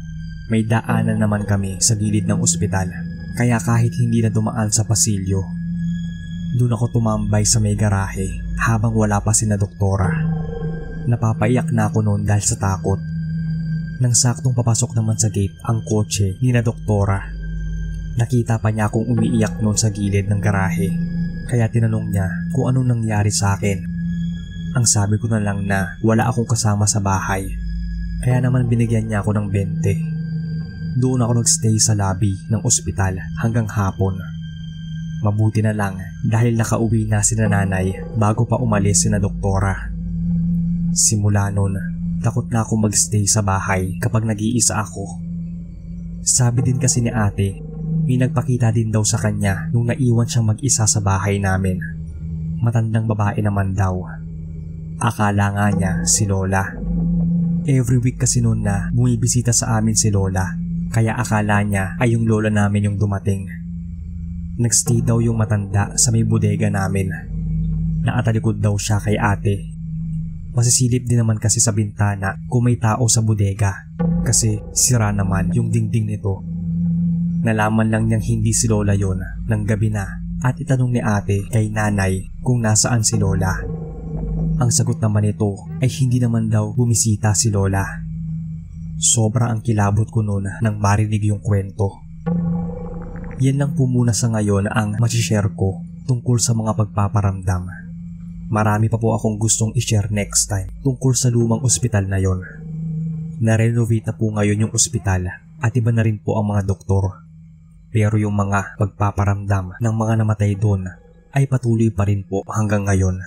may daanan naman kami sa gilid ng ospital. Kaya kahit hindi na dumaan sa pasilyo, doon ako tumambay sa may garahe habang wala pa sina doktora. Napapaiyak na ako noon dahil sa takot. Nang saktong papasok naman sa gate ang kotse ni na doktora, nakita pa niya akong umiiyak noon sa gilid ng garahe. Kaya tinanong niya kung anong nangyari sa akin. Ang sabi ko na lang na wala akong kasama sa bahay. Kaya naman binigyan niya ako ng bente. Doon ako nagstay sa lobby ng ospital hanggang hapon. Mabuti na lang dahil nakauwi na si nanay bago pa umalis si na doktora. Simula noon, takot na ako magstay sa bahay kapag nag-iisa ako. Sabi din kasi ni ate, may nagpakita din daw sa kanya nung naiwan siyang mag-isa sa bahay namin. Matandang babae naman daw. Akala nga niya si Lola. Every week kasi noon na bumibisita sa amin si Lola, kaya akala niya ay yung lola namin yung dumating. Nagstay daw yung matanda sa may bodega namin. Nakatalikod daw siya kay ate. Masisilip din naman kasi sa bintana kung may tao sa bodega kasi sira naman yung dingding nito. Nalaman lang niyang hindi si Lola yon ng gabi na at itanong ni ate kay nanay kung nasaan si Lola. Ang sagot naman nito ay hindi naman daw bumisita si Lola. Sobra ang kilabot ko noon nang marinig yung kwento. Yan lang po muna sa ngayon ang masishare ko tungkol sa mga pagpaparamdam. Marami pa po akong gustong i-share next time tungkol sa lumang ospital na yon. Na-renovate na po ngayon yung ospital at iba na rin po ang mga doktor. Pero yung mga pagpaparamdam ng mga namatay doon ay patuloy pa rin po hanggang ngayon.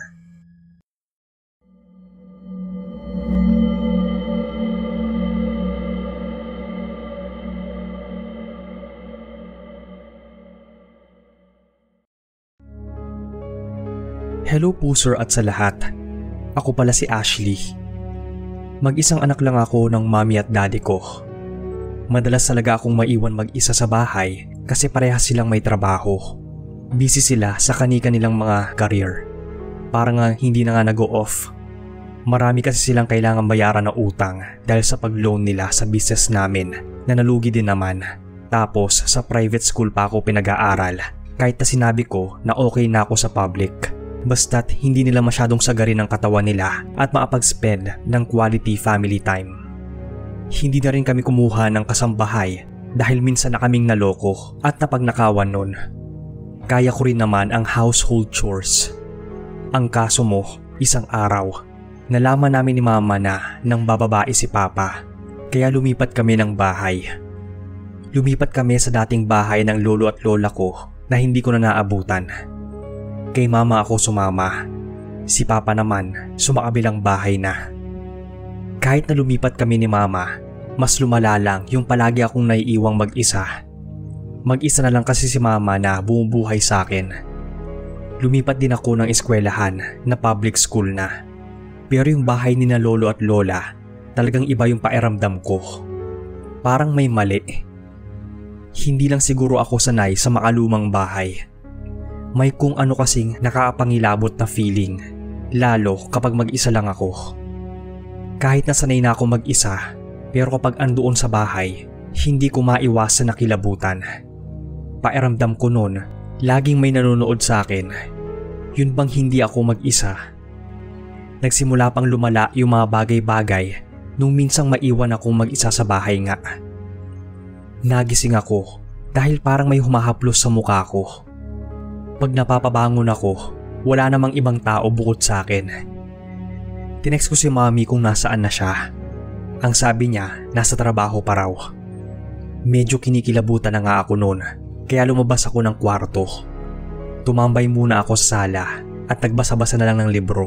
Hello po sir at sa lahat. Ako pala si Ashley. Mag-isang anak lang ako ng mommy at daddy ko. Madalas talaga akong maiwan mag-isa sa bahay kasi parehas silang may trabaho. Busy sila sa kani-kanilang mga career. Parang nga hindi na nga nag-o-off. Marami kasi silang kailangan bayaran na utang dahil sa pag-loan nila sa business namin na nalugi din naman. Tapos sa private school pa ako pinag-aaral kahit na sinabi ko na okay na ako sa public. Basta't hindi nila masyadong sagarin ang katawan nila at makapag-spend ng quality family time. Hindi na rin kami kumuha ng kasambahay dahil minsan na kaming naloko at napagnakawan nun. Kaya ko rin naman ang household chores. Ang kaso mo, isang araw, nalaman namin ni mama na nang bababae si papa. Kaya lumipat kami ng bahay. Lumipat kami sa dating bahay ng lolo at lola ko na hindi ko na naabutan. Kay mama ako sumama. Si papa naman sumakabilang bahay na. Kahit na lumipat kami ni mama, mas lumala lang yung palagi akong naiiwang mag-isa. Mag-isa na lang kasi si mama na bumubuhay sa akin. Lumipat din ako ng eskwelahan na public school na. Pero yung bahay ni na lolo at lola, talagang iba yung pakiramdam ko. Parang may mali. Hindi lang siguro ako sanay sa makalumang bahay. May kung ano kasing nakakapangilabot na feeling, lalo kapag mag-isa lang ako. Kahit nasanay na ako mag-isa, pero kapag andoon sa bahay, hindi ko maiwasan na kilabutan. Pakiramdam ko noon, laging may nanonood sa akin. Yun bang hindi ako mag-isa? Nagsimula pang lumala yung mga bagay-bagay nung minsang maiwan akong mag-isa sa bahay nga. Nagising ako dahil parang may humahaplos sa mukha ko. Pag napapabangon ako, wala namang ibang tao bukod sa akin. Tinext ko si mami kung nasaan na siya. Ang sabi niya, nasa trabaho pa raw. Medyo kinikilabutan na nga ako noon, kaya lumabas ako ng kwarto. Tumambay muna ako sa sala at nagbasa-basa na lang ng libro.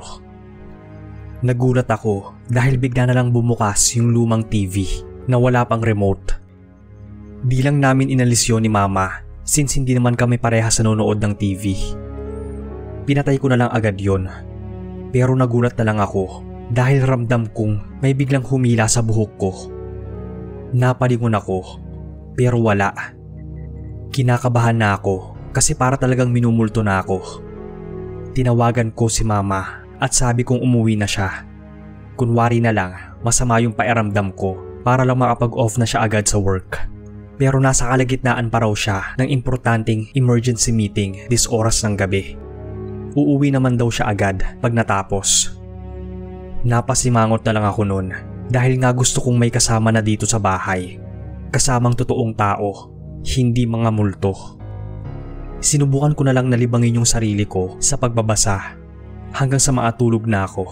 Nagulat ako dahil bigla na lang bumukas yung lumang T V na wala pang remote. Di lang namin inalis yun ni mama since hindi naman kami parehas nanonood ng T V. Pinatay ko na lang agad yon. Pero nagulat na lang ako dahil ramdam kong may biglang humila sa buhok ko. Napalingon ako pero wala. Kinakabahan na ako kasi para talagang minumulto na ako. Tinawagan ko si mama at sabi kong umuwi na siya. Kunwari na lang masama yung pakiramdam ko para lang makapag-off na siya agad sa work. Pero nasa kalagitnaan pa raw siya ng importanteng emergency meeting this oras ng gabi. Uuwi naman daw siya agad pag natapos. Napasimangot na lang ako noon dahil nga gusto kong may kasama na dito sa bahay. Kasamang totoong tao, hindi mga multo. Sinubukan ko na lang nalibangin yung sarili ko sa pagbabasa hanggang sa maatulog na ako.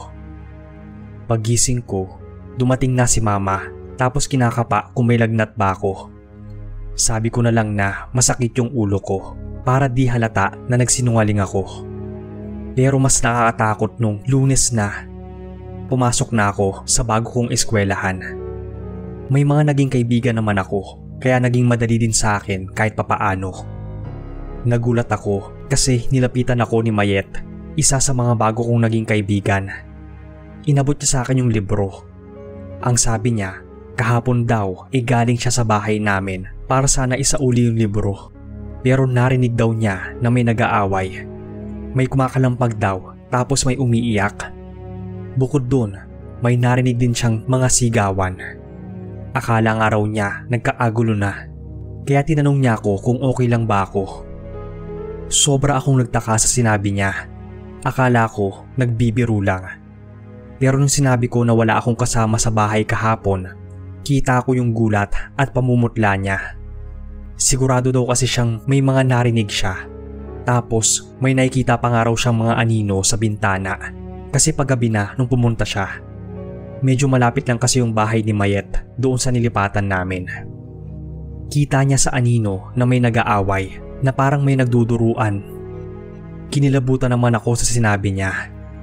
Paggising ko, dumating na si mama tapos kinakapa kung may lagnat ba ako. Sabi ko na lang na masakit yung ulo ko para di halata na nagsinungaling ako. Pero mas nakakatakot nung Lunes na. Pumasok na ako sa bago kong eskwelahan. May mga naging kaibigan naman ako kaya naging madali din sa akin kahit papaano. Nagulat ako kasi nilapitan ako ni Mayet, isa sa mga bago kong naging kaibigan. Inabot niya sa akin yung libro. Ang sabi niya, kahapon daw ay galing siya sa bahay namin para sana isauli yung libro. Pero narinig daw niya na may nag-aaway. May kumakalampag daw tapos may umiiyak. Bukod dun, may narinig din siyang mga sigawan. Akala nga raw niya nagkaagulo na. Kaya tinanong niya ako kung okay lang ba ako. Sobra akong nagtaka sa sinabi niya. Akala ko nagbibiro lang. Pero nung sinabi ko na wala akong kasama sa bahay kahapon, kita ko yung gulat at pamumutla niya. Sigurado daw kasi siyang may mga narinig siya. Tapos may nakikita pa nga raw siyang mga anino sa bintana kasi paggabi na nung pumunta siya. Medyo malapit lang kasi yung bahay ni Mayet doon sa nilipatan namin. Kita niya sa anino na may nag-aaway na parang may nagduduruan. Kinilabutan naman ako sa sinabi niya.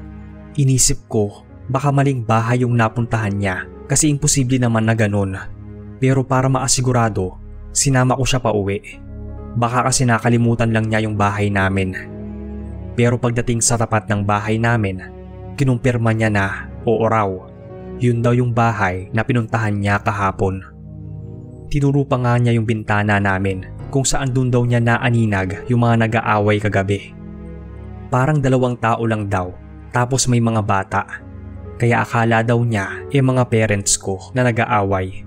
Inisip ko baka maling bahay yung napuntahan niya kasi imposible naman na ganun. Pero para maasigurado, sinama ko siya pa uwi. Baka kasi nakalimutan lang niya yung bahay namin. Pero pagdating sa tapat ng bahay namin, kinumpirma niya na oo raw, yun daw yung bahay na pinuntahan niya kahapon. Tinuro pa nga niya yung bintana namin kung saan dun daw niya naaninag yung mga nag-aaway kagabi. Parang dalawang tao lang daw tapos may mga bata. Kaya akala daw niya eh mga parents ko na nag-aaway.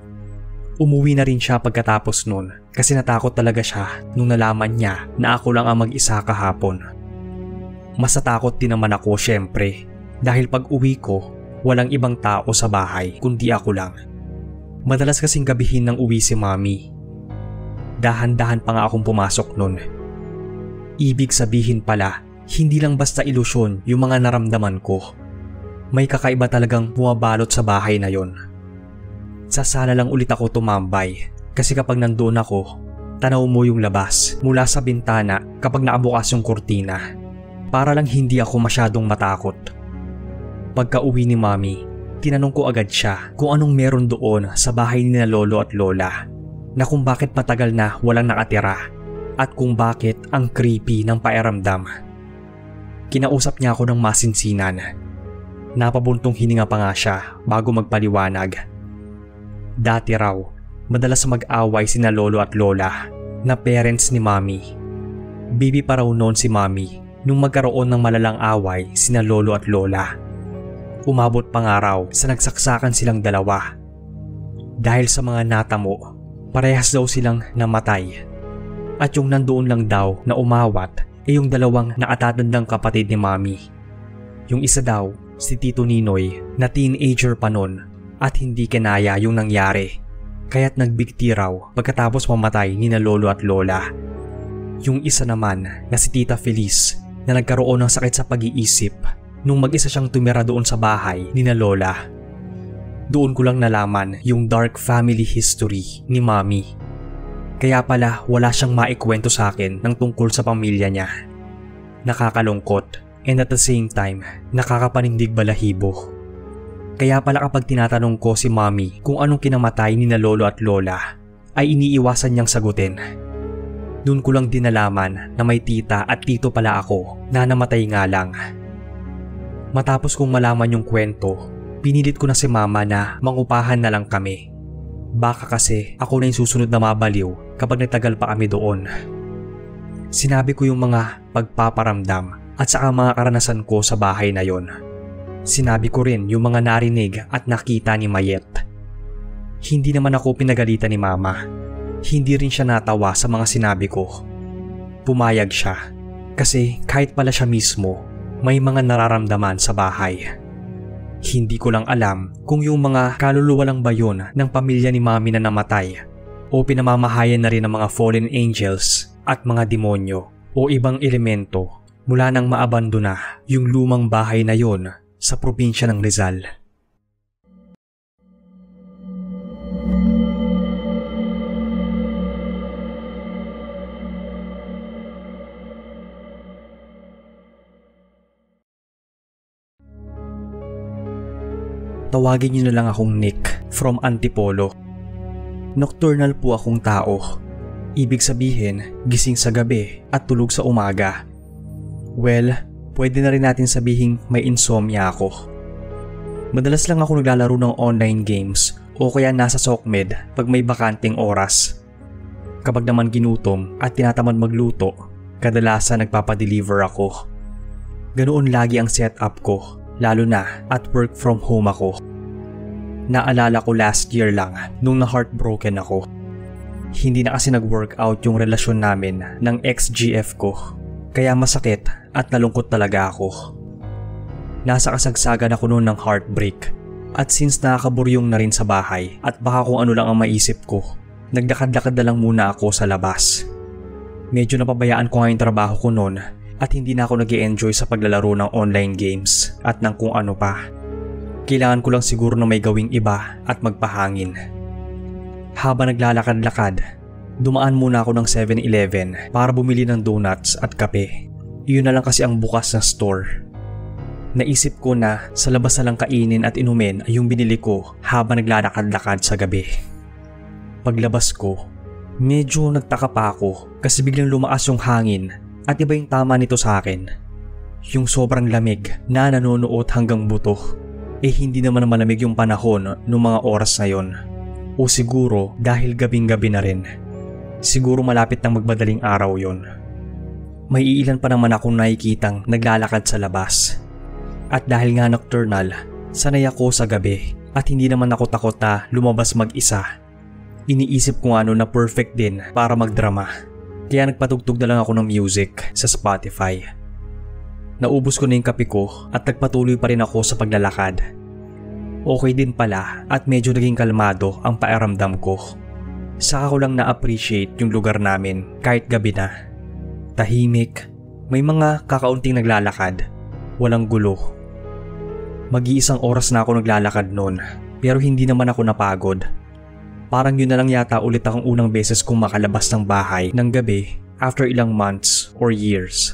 Umuwi na rin siya pagkatapos nun kasi natakot talaga siya nung nalaman niya na ako lang ang mag-isa kahapon. Mas natakot din naman ako syempre dahil pag uwi ko walang ibang tao sa bahay kundi ako lang. Madalas kasing gabihin nang uwi si Mami. Dahan-dahan pa nga akong pumasok nun. Ibig sabihin pala, hindi lang basta ilusyon yung mga naramdaman ko. May kakaiba talagang bumabalot sa bahay na yon. Sa sala lang ulit ako tumambay kasi kapag nandoon ako, tanaw mo yung labas mula sa bintana kapag nakabukas yung kurtina. Para lang hindi ako masyadong matakot. Pagka uwi ni Mami, tinanong ko agad siya kung anong meron doon sa bahay ni na lolo at lola, na kung bakit matagal na walang nakatira at kung bakit ang creepy ng pakiramdam. Kinausap niya ako ng masinsinan. Napabuntong hininga pa nga siya bago magpaliwanag. Dati raw, madalas mag-away sina lolo at lola na parents ni Mami. Bibi pa raw noon si Mami nung magkaroon ng malalang away sina lolo at lola. Umabot pa nga raw sa nagsaksakan silang dalawa. Dahil sa mga natamo, parehas daw silang namatay. At yung nandoon lang daw na umawat ay yung dalawang nakatatandang kapatid ni Mami. Yung isa daw, si Tito Ninoy na teenager pa nun at hindi kinaya yung nangyari. Kaya't nagbigti raw pagkatapos mamatay ni na lolo at lola. Yung isa naman na si Tita Feliz na nagkaroon ng sakit sa pag-iisip nung mag-isa siyang tumira doon sa bahay ni na lola. Doon ko lang nalaman yung dark family history ni Mami. Kaya pala wala siyang maikwento sa akin ng tungkol sa pamilya niya. Nakakalungkot and at the same time nakakapanindig balahibo. Kaya pala kapag tinatanong ko si Mami kung anong kinamatay ni na lolo at lola ay iniiwasan niyang sagutin. Doon ko lang din nalaman na may tita at tito pala ako na namatay nga lang. Matapos kong malaman yung kwento, pinilit ko na si Mama na mangupahan na lang kami. Baka kasi ako na yung susunod na mabaliw kapag nagtagal pa kami doon. Sinabi ko yung mga pagpaparamdam at saka mga karanasan ko sa bahay na yon. Sinabi ko rin yung mga narinig at nakita ni Mayet. Hindi naman ako pinagalitan ni mama. Hindi rin siya natawa sa mga sinabi ko. Pumayag siya kasi kahit pala siya mismo, may mga nararamdaman sa bahay. Hindi ko lang alam kung yung mga kaluluwa lang ba yun ng pamilya ni mami na namatay o pinamamahayan na rin ng mga fallen angels at mga demonyo o ibang elemento mula nang maabandona yung lumang bahay na yon sa probinsya ng Rizal. Tawagin niyo na lang akong Nick from Antipolo. Nocturnal po akong tao. Ibig sabihin, gising sa gabi at tulog sa umaga. Well, pwede na rin natin sabihin may insomnia ako. Madalas lang ako naglalaro ng online games o kaya nasa SOCMED pag may bakanting oras. Kapag naman ginutom at tinatamad magluto, kadalasan nagpapadeliver ako. Ganoon lagi ang setup ko. Lalo na at work from home ako. Naalala ko last year lang nung na-heartbroken ako. Hindi na kasi nag-workout yung relasyon namin ng ex-G F ko. Kaya masakit at nalungkot talaga ako. Nasa kasagsagan ako noon ng heartbreak. At since nakakaburyong na rin sa bahay at baka kung ano lang ang maisip ko, nagdakad-lakad na lang muna ako sa labas. Medyo napabayaan ko nga yung trabaho ko noon. At hindi na ako nag-e-enjoy sa paglalaro ng online games at ng kung ano pa. Kailangan ko lang siguro na may gawing iba at magpahangin. Habang naglalakad-lakad, dumaan muna ako ng seven eleven para bumili ng donuts at kape. Iyon na lang kasi ang bukas na store. Naisip ko na sa labas na lang kainin at inumin ay yung binili ko habang naglalakad-lakad sa gabi. Paglabas ko, medyo nagtaka pa ako kasi biglang lumaas yung hangin. At iba yung tama nito sa akin. Yung sobrang lamig na nanonood hanggang buto. Eh hindi naman malamig yung panahon noong mga oras na yon. O siguro dahil gabing-gabi na rin. Siguro malapit nang magbadaling araw yon. May iilan pa naman akong nakikitang naglalakad sa labas. At dahil nga nocturnal, sanay ako sa gabi at hindi naman ako takot na lumabas mag-isa. Iniisip ko ano na perfect din para magdrama. Kaya nagpatugtog na lang ako ng music sa Spotify. Naubos ko na yung kape ko at nagpatuloy pa rin ako sa paglalakad. Okay din pala at medyo naging kalmado ang pakiramdam ko. Saka ko lang na-appreciate yung lugar namin kahit gabi na. Tahimik, may mga kakaunting naglalakad, walang gulo. Mag-iisang oras na ako naglalakad noon pero hindi naman ako napagod. Parang yun na lang yata ulit akong unang beses kong makalabas ng bahay ng gabi after ilang months or years.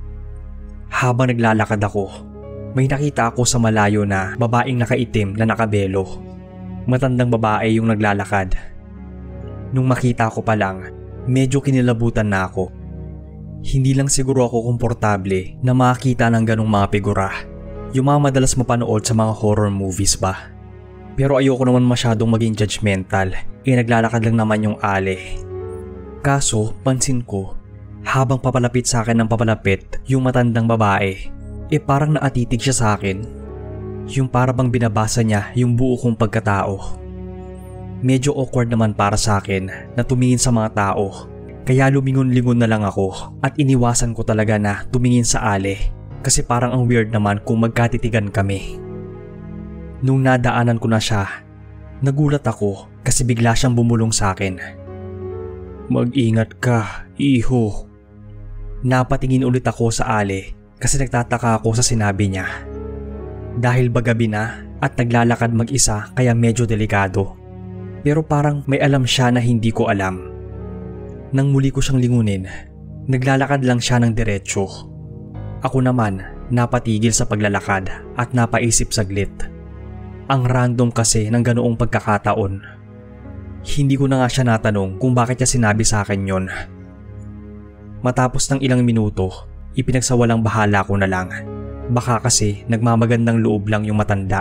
Habang naglalakad ako, may nakita ako sa malayo na babaeng nakaitim na nakabelo. Matandang babae yung naglalakad. Nung makita ko pa lang, medyo kinilabutan na ako. Hindi lang siguro ako komportable na makakita ng ganong mga figura. Yung mga madalas mapanood sa mga horror movies ba? Pero ayoko naman masyadong maging judgmental, eh naglalakad lang naman yung ale. Kaso, pansin ko, habang papalapit sa akin ng papalapit yung matandang babae, eh parang naatitig siya sa akin. Yung para bang binabasa niya yung buo kong pagkatao. Medyo awkward naman para sa akin na tumingin sa mga tao, kaya lumingon-lingon na lang ako at iniwasan ko talaga na tumingin sa ale kasi parang ang weird naman kung magkatitigan kami. Nung nadaanan ko na siya, nagulat ako kasi bigla siyang bumulong sa akin. Mag-ingat ka, iho. Napatingin ulit ako sa ale kasi nagtataka ako sa sinabi niya. Dahil ba gabi na at naglalakad mag-isa kaya medyo delikado. Pero parang may alam siya na hindi ko alam. Nang muli ko siyang lingunin, naglalakad lang siya ng diretsyo. Ako naman napatigil sa paglalakad at napaisip saglit. Ang random kasi ng ganoong pagkakataon. Hindi ko na nga siya natanong kung bakit niya sinabi sa akin yon. Matapos ng ilang minuto, ipinagsawalang bahala ko na lang. Baka kasi nagmamagandang loob lang yung matanda.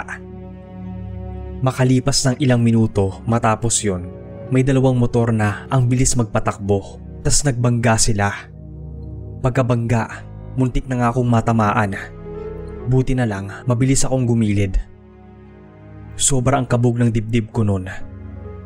Makalipas ng ilang minuto matapos yon, may dalawang motor na ang bilis magpatakbo, tas nagbangga sila. Pagkabangga, muntik na nga akong matamaan. Buti na lang, mabilis akong gumilid. Sobra ang kabog ng dibdib ko noon.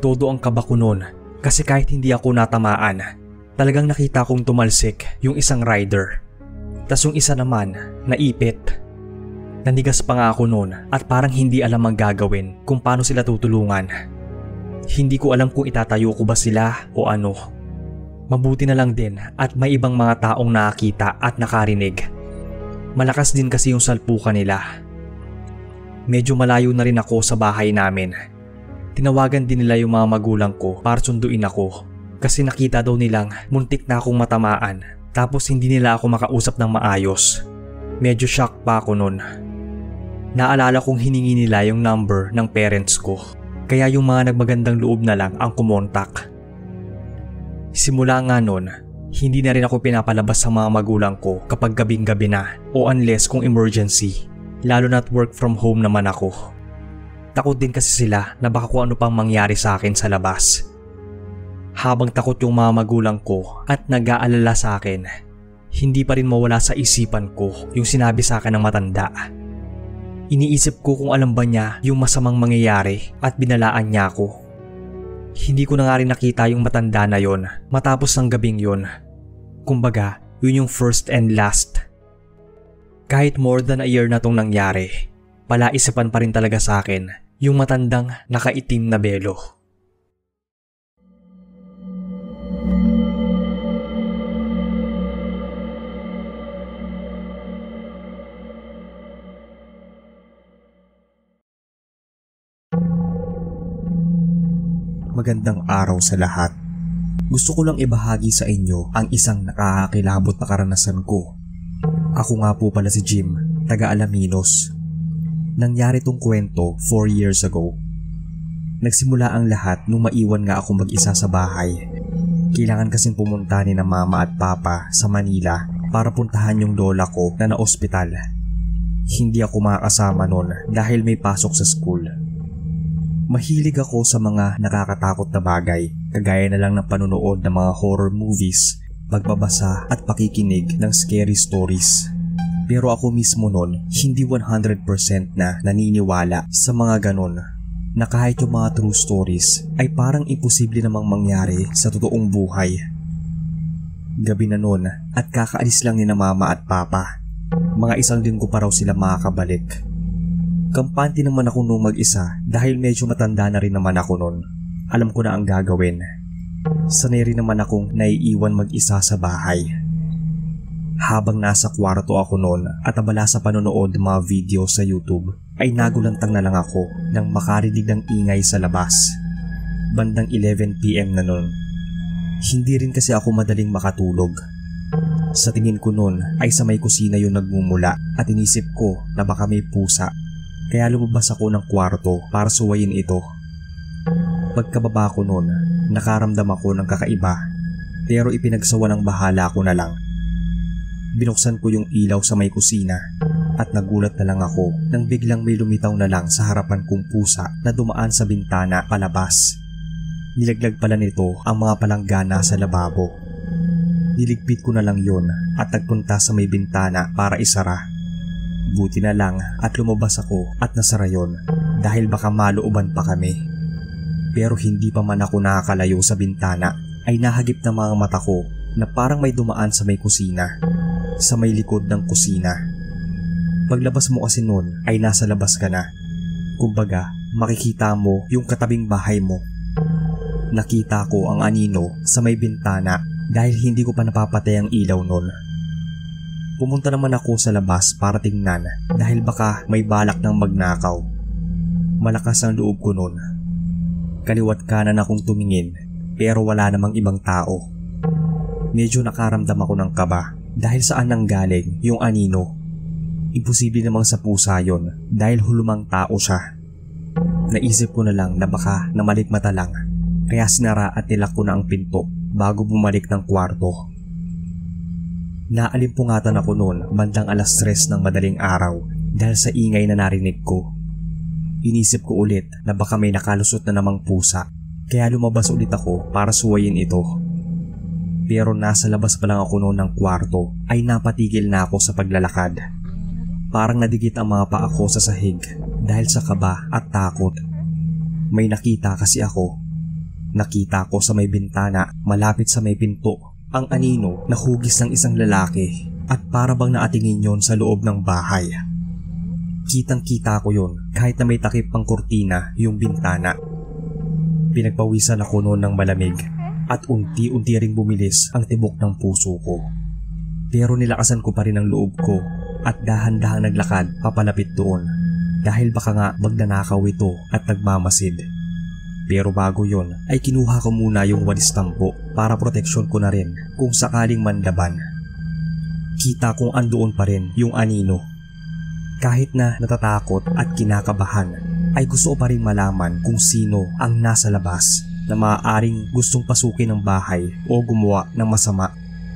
todo ang kaba ko noon kasi kahit hindi ako natamaan, talagang nakita kong tumalsik yung isang rider. Tas yung isa naman, naipit. Nanigas pa nga ako noon at parang hindi alam ang gagawin kung paano sila tutulungan. Hindi ko alam kung itatayo ko ba sila o ano. Mabuti na lang din at may ibang mga taong nakakita at nakarinig. Malakas din kasi yung salpukan nila. Medyo malayo na rin ako sa bahay namin. Tinawagan din nila yung mga magulang ko para sunduin ako kasi nakita daw nilang muntik na akong matamaan tapos hindi nila ako makausap ng maayos. Medyo shock pa ako nun. Naalala kong hiningi nila yung number ng parents ko kaya yung mga nagmagandang loob na lang ang kumontak. Simula nga nun, hindi na rin ako pinapalabas sa mga magulang ko kapag gabing-gabi na o unless kung emergency. Lalo na't work from home naman ako. Takot din kasi sila na baka kung ano pang mangyari sa akin sa labas. Habang takot yung mga magulang ko at nag-aalala sa akin, hindi pa rin mawala sa isipan ko yung sinabi sa akin ng matanda. Iniisip ko kung alam ba niya yung masamang mangyayari at binalaan niya ako. Hindi ko na nga rin nakita yung matanda na yon matapos ng gabing yon. Kumbaga, yun yung first and last. Kahit more than a year na tong nangyari, palaisipan pa rin talaga sa akin yung matandang nakaitim na belo. Magandang araw sa lahat. Gusto ko lang ibahagi sa inyo ang isang nakakakilabot na karanasan ko. Ako nga po pala si Jim, taga Alaminos. Nangyari tong kwento four years ago. Nagsimula ang lahat nung maiwan nga ako mag-isa sa bahay. Kailangan kasing pumunta ni na mama at papa sa Manila para puntahan yung lola ko na na-ospital. Hindi ako makakasama nun dahil may pasok sa school. Mahilig ako sa mga nakakatakot na bagay, kagaya na lang ng panunood ng mga horror movies, pagbabasa at pakikinig ng scary stories. Pero ako mismo nun, hindi one hundred percent na naniniwala sa mga ganon, na kahit yung mga true stories ay parang imposible namang mangyari sa totoong buhay. Gabi na nun at kakaalis lang ni na mama at papa. Mga isang linggo pa raw sila makakabalik. Kampante naman ako nung mag-isa dahil medyo matanda na rin naman ako nun. Alam ko na ang gagawin. Sanay rin naman akong naiiwan mag-isa sa bahay. Habang nasa kwarto ako noon at abala sa panonood ng mga video sa YouTube, ay nagulantang na lang ako nang makarinig ng ingay sa labas. Bandang eleven p m na noon. Hindi rin kasi ako madaling makatulog. Sa tingin ko noon ay sa may kusina yung nagmumula at inisip ko na baka may pusa. Kaya lumabas ako ng kwarto para suwayin ito. Pagkababa ko noon, nakaramdam ako ng kakaiba, pero ipinagsawa ng bahala ko na lang. Binuksan ko yung ilaw sa may kusina at nagulat na lang ako nang biglang may lumitaw na lang sa harapan kong pusa na dumaan sa bintana palabas. Nilaglag pala nito ang mga palanggana sa lababo. Niligpit ko na lang yon at nagpunta sa may bintana para isara. Buti na lang at lumabas ako at nasara yon dahil baka malooban pa kami. Pero hindi pa man ako nakakalayo sa bintana ay nahagip ng mga mata ko na parang may dumaan sa may kusina, sa may likod ng kusina. Paglabas mo kasi nun ay nasa labas ka na. Kumbaga makikita mo yung katabing bahay mo. Nakita ko ang anino sa may bintana dahil hindi ko pa napapatay ang ilaw nun. Pumunta naman ako sa labas para tingnan dahil baka may balak ng magnakaw. Malakas ang loob ko nun. Kaliwat kanan akong tumingin pero wala namang ibang tao. Medyo nakaramdam ako ng kaba dahil saan nanggaling yung anino. Imposible namang sa pusa yon dahil hulumang tao siya. Naisip ko na lang na baka namalikmata lang kaya sinara at nilak ko na ang pinto bago bumalik ng kwarto. Naalimpungatan ako noon bandang alas tres ng madaling araw dahil sa ingay na narinig ko. Inisip ko ulit na baka may nakalusot na namang pusa kaya lumabas ulit ako para suwayin ito. Pero nasa labas pa lang ako noon ng kwarto ay napatigil na ako sa paglalakad. Parang nadikit ang mga paa ko sa sahig dahil sa kaba at takot. May nakita kasi ako. nakita ko sa may bintana malapit sa may pinto ang anino na hugis ng isang lalaki at para bang naatingin yon sa loob ng bahay. Kitang-kita ko yon kahit na may takip pang kurtina yung bintana. Pinagpawisan ako noon ng malamig at unti-unti ring bumilis ang tibok ng puso ko. Pero nilakasan ko pa rin ang loob ko at dahan-dahang naglakad papalapit doon dahil baka nga magnanakaw ito at nagmamasid. Pero bago yon ay kinuha ko muna yung walis tampo para proteksyon ko na rin kung sakaling manlaban. Kita kong andoon pa rin yung anino. Kahit na natatakot at kinakabahan ay gusto ko pa rin malaman kung sino ang nasa labas na maaaring gustong pasukin ng bahay o gumawa ng masama.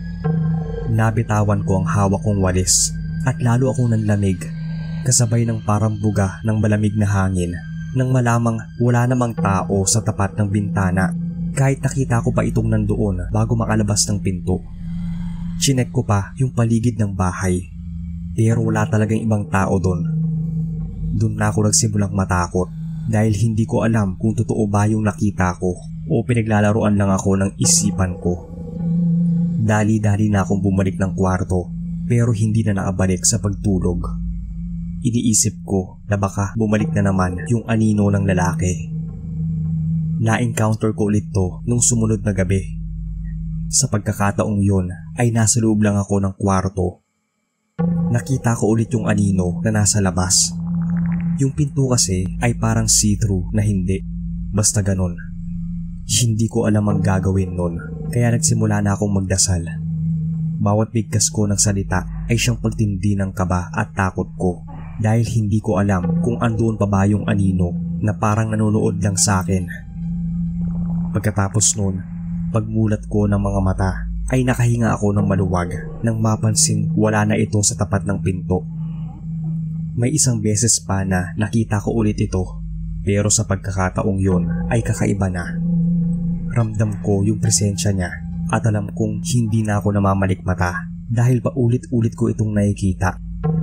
Nabitawan ko ang hawak kong walis at lalo akong nanlamig kasabay ng parang buga ng malamig na hangin nang malamang wala namang tao sa tapat ng bintana kahit nakita ko pa itong nandoon bago makalabas ng pinto. Chinek ko pa yung paligid ng bahay pero wala talagang ibang tao doon. Doon na ako nagsimulang matakot dahil hindi ko alam kung totoo ba yung nakita ko o pinaglalaroan lang ako ng isipan ko. Dali-dali na akong bumalik ng kwarto pero hindi na nakabalik sa pagtulog. Iniisip ko na baka bumalik na naman yung anino ng lalaki. Na-encounter ko ulit to nung sumunod na gabi. Sa pagkakataong yun ay nasa loob lang ako ng kwarto. Nakita ko ulit yung anino na nasa labas. Yung pinto kasi ay parang see-through na hindi. Basta ganun. Hindi ko alam ang gagawin nun kaya nagsimula na akong magdasal. Bawat bigkas ko ng salita ay siyang pagtindi ng kaba at takot ko dahil hindi ko alam kung andoon pa ba yung anino na parang nanonood lang sa akin. Pagkatapos nun, pagmulat ko ng mga mata ay nakahinga ako ng maluwag nang mapansin wala na ito sa tapat ng pinto. May isang beses pa na nakita ko ulit ito pero sa pagkakataong yun ay kakaiba na. Ramdam ko yung presensya niya at alam kong hindi na ako namamalikmata dahil paulit-ulit ko itong nakikita.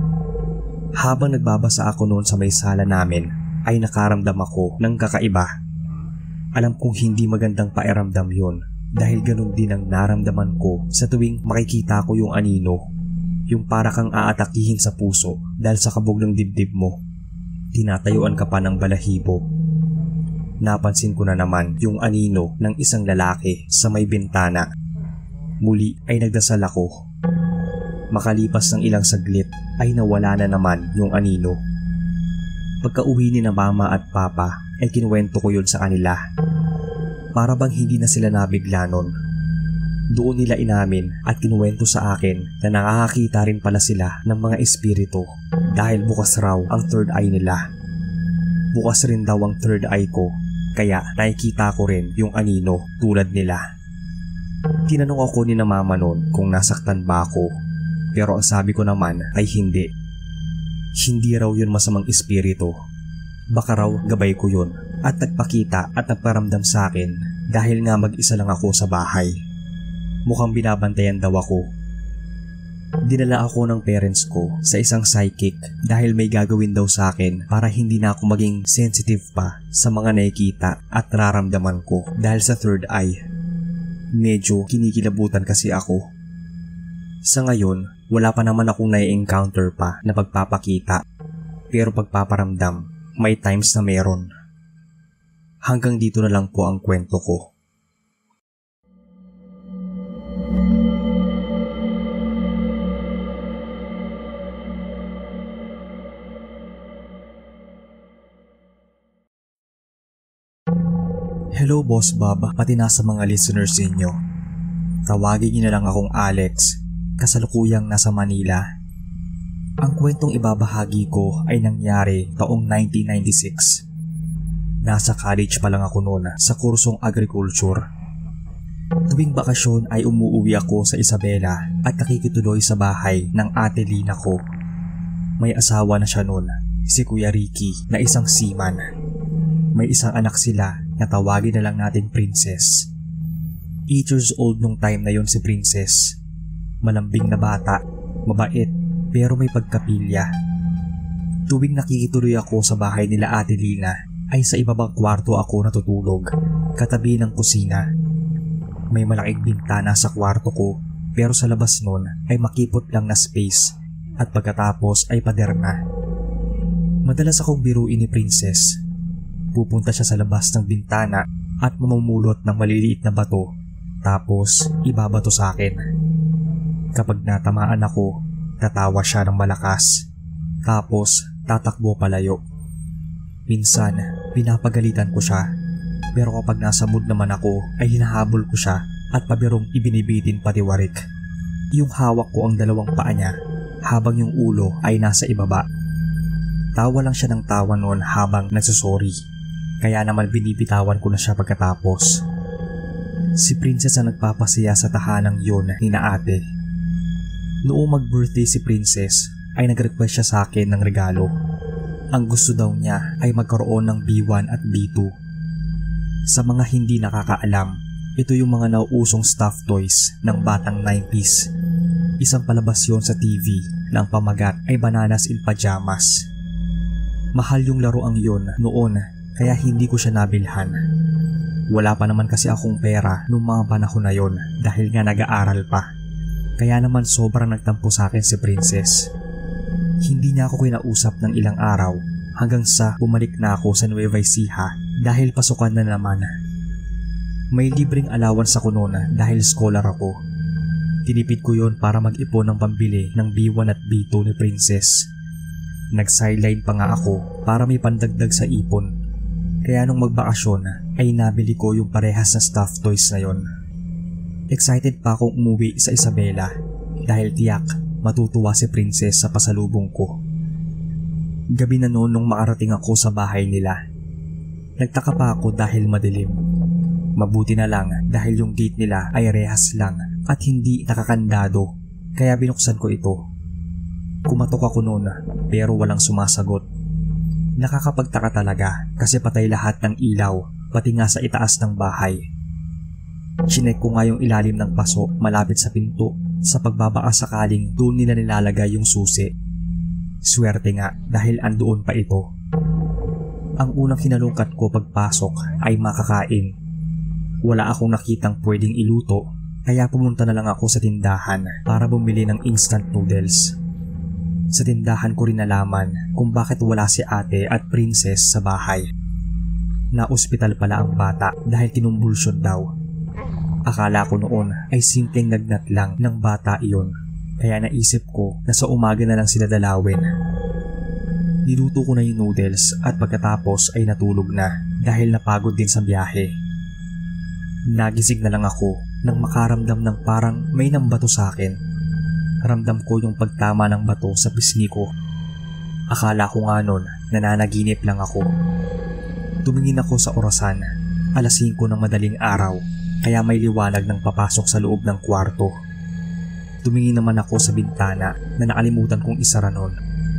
Habang nagbabasa ako noon sa may sala namin ay nakaramdam ako ng kakaiba. Alam kong hindi magandang pairamdam yun dahil ganun din ang naramdaman ko sa tuwing makikita ko yung anino. Yung para kang aatakihin sa puso dahil sa kabog ng dibdib mo. Tinatayuan ka pa ng balahibo. Napansin ko na naman yung anino ng isang lalaki sa may bintana. Muli ay nagdasal ako. Makalipas ng ilang saglit ay nawala na naman yung anino. Pagka-uwi ni na mama at papa ay kinuwento ko yun sa kanila. Para bang hindi na sila nabigla nun. Doon nila inamin at kinuwento sa akin na nakakakita rin pala sila ng mga espiritu dahil bukas raw ang third eye nila. Bukas rin daw ang third eye ko kaya nakikita ko rin yung anino tulad nila. Tinanong ako ni na mama noon kung nasaktan ba ako pero ang sabi ko naman ay hindi. Hindi raw yun masamang espiritu. Baka raw gabay ko yun at nagpakita at nagparamdam sa akin dahil nga mag-isa lang ako sa bahay. Mukhang binabantayan daw ako. Dinala ako ng parents ko sa isang psychic dahil may gagawin daw sa akin para hindi na ako maging sensitive pa sa mga nakikita at nararamdaman ko dahil sa third eye. Medyo kinikilabutan kasi ako. Sa ngayon, wala pa naman akong nai-encounter pa na pagpapakita pero pagpaparamdam, may times na meron. Hanggang dito na lang po ang kwento ko. Hello Boss Bob, pati na sa mga listeners ninyo. Tawagin niyo na lang akong Alex, kasalukuyang nasa Manila. Ang kwentong ibabahagi ko ay nangyari taong nineteen ninety-six. Nasa college pa lang ako noon sa kursong agriculture. Tuwing bakasyon ay umuwi ako sa Isabela at nakikituloy sa bahay ng ate Lina ko. May asawa na siya noon, si Kuya Ricky na isang seaman. May isang anak sila na tawagin na lang natin Princess. eight years old nung time na yon si Princess. Malambing na bata, mabait, pero may pagkapilya. Tuwing nakikituloy ako sa bahay nila Ate Lina, ay sa ibabang kwarto ako natutulog. katabi ng kusina. May malaking bintana sa kwarto ko pero sa labas nun ay makipot lang na space at pagkatapos ay pader na. Madalas akong biruin ni Princess. Pupunta siya sa labas ng bintana at mamumulot ng maliliit na bato tapos ibabato sa akin. Kapag natamaan ako, tatawa siya ng malakas tapos tatakbo palayo. Minsan, pinapagalitan ko siya pero kapag nasa mood naman ako ay hinahabol ko siya at pabirong ibinibitin patiwarik. Yung hawak ko ang dalawang paa niya habang yung ulo ay nasa ibaba. Tawa lang siya ng tawa noon habang nagsusorry. Kaya naman binibitawan ko na siya pagkatapos. Si Princess ang nagpapasaya sa tahanang yun ni na ate. Noong mag-birthday si Princess ay nag-request siya sa akin ng regalo. Ang gusto daw niya ay magkaroon ng B one at B two. Sa mga hindi nakakaalam, ito yung mga nauusong stuffed toys ng batang nineties. Isang palabas yon sa T V na ang pamagat ay Bananas in Pajamas. Mahal yung laruang yon noon kaya hindi ko siya nabilhan. Wala pa naman kasi akong pera noong mga panahon na yon dahil nga nag-aaral pa. Kaya naman sobrang nagtampo sa akin si Princess. Hindi niya ako kinausap ng ilang araw hanggang sa bumalik na ako sa Nueva Ecija dahil pasukan na naman. May libreng allowance ako noon dahil scholar ako. Tinipid ko yon para mag-ipon ng pambili ng B one at B two ni Princess. Nag-sideline pa nga ako para may pandagdag sa ipon. Kaya nung magbakasyon ay nabili ko yung parehas na stuffed toys na yon. Excited pa akong umuwi sa Isabela dahil tiyak matutuwa si Princess sa pasalubong ko. Gabi na noon nung makarating ako sa bahay nila. Nagtaka pa ako dahil madilim. Mabuti na lang dahil yung gate nila ay rehas lang at hindi nakakandado kaya binuksan ko ito. Kumatok ako noon pero walang sumasagot. Nakakapagtaka talaga kasi patay lahat ng ilaw pati nga sa itaas ng bahay. Chinek ko nga yung ilalim ng paso malapit sa pinto sa pagbabaka sakaling doon nila nilalagay yung susi. Swerte nga dahil andoon pa ito. Ang unang kinalungkat ko pagpasok ay makakain. Wala akong nakitang pwedeng iluto kaya pumunta na lang ako sa tindahan para bumili ng instant noodles. Sa tindahan ko rin nalaman kung bakit wala si ate at Princess sa bahay. Na-ospital pala ang bata dahil kinumbulsyon daw. Akala ko noon ay simpleng nagnat lang ng bata iyon kaya naisip ko na sa umaga na lang sila dalawin. Niluto ko na yung noodles at pagkatapos ay natulog na dahil napagod din sa biyahe. Nagising na lang ako nang makaramdam ng parang may nambato sa akin. Ramdam ko yung pagtama ng bato sa pisngi ko. Akala ko nga nun nananaginip lang ako. Tumingin ako sa orasan, alas singko ng madaling araw kaya may liwanag ng papasok sa loob ng kwarto. Tumingin naman ako sa bintana na nakalimutan kong isara nun.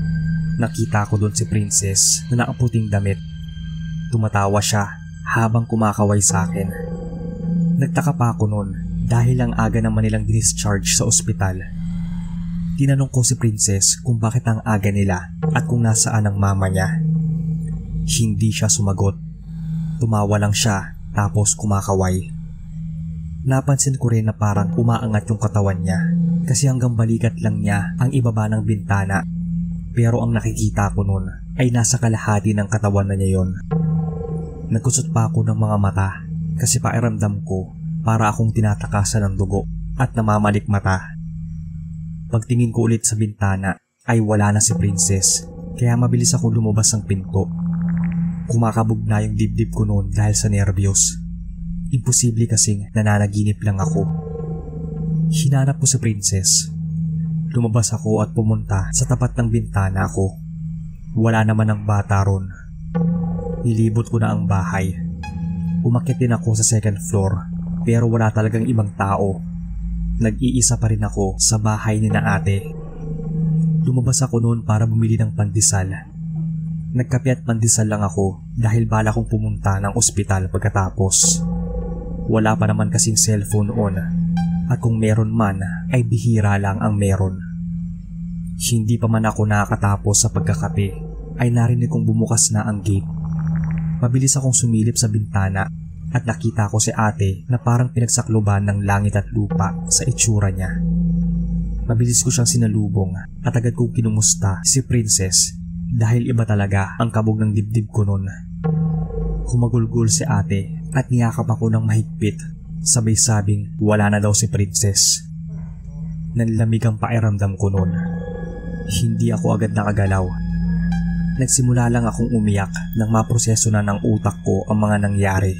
Nakita ko doon si Princess na nakaputing damit. Tumatawa siya habang kumakaway sa akin. Nagtaka pa ako noon dahil ang aga naman nilang discharge sa ospital. Tinanong ko si Princess kung bakit ang aga nila at kung nasaan ang mama niya. Hindi siya sumagot. Tumawa lang siya tapos kumakaway. Napansin ko rin na parang umaangat yung katawan niya kasi hanggang balikat lang niya ang ibaba ng bintana. Pero ang nakikita ko noon ay nasa kalahati ng katawan na niya yon. Nagkusot pa ako ng mga mata kasi pakiramdam ko para akong tinatakasan ng dugo at namamalik mata. Pagtingin ko ulit sa bintana ay wala na si Princess kaya mabilis ako lumabas ng pinto. Kumakabog na yung dibdib ko noon dahil sa nervyos. Imposible kasing nananaginip lang ako. Hinanap ko si Princess. Lumabas ako at pumunta sa tapat ng bintana ko. Wala naman ang bata ron. Nilibot ko na ang bahay. Umakyat din ako sa second floor pero wala talagang ibang tao. Nag-iisa pa rin ako sa bahay ni na ate. Lumabas ako noon para bumili ng pandesal. Nagkape at pandesal lang ako dahil bala kong pumunta ng ospital pagkatapos. Wala pa naman kasing cellphone on at kung meron man ay bihira lang ang meron. Hindi pa man ako nakakatapos sa pagkakape ay narinig kong bumukas na ang gate. Mabilis akong sumilip sa bintana at nakita ko si ate na parang pinagsakluban ng langit at lupa sa itsura niya. Mabilis ko siyang sinalubong at agad kong kinumusta si Princess dahil iba talaga ang kabog ng dibdib ko noon. Humagulgol si ate at niyakap ako ng mahigpit, sabay sabing wala na daw si Princess. Nanlamig ang pakiramdam ko noon. Hindi ako agad nakagalaw. Nagsimula lang akong umiyak nang maproseso na ng utak ko ang mga nangyari.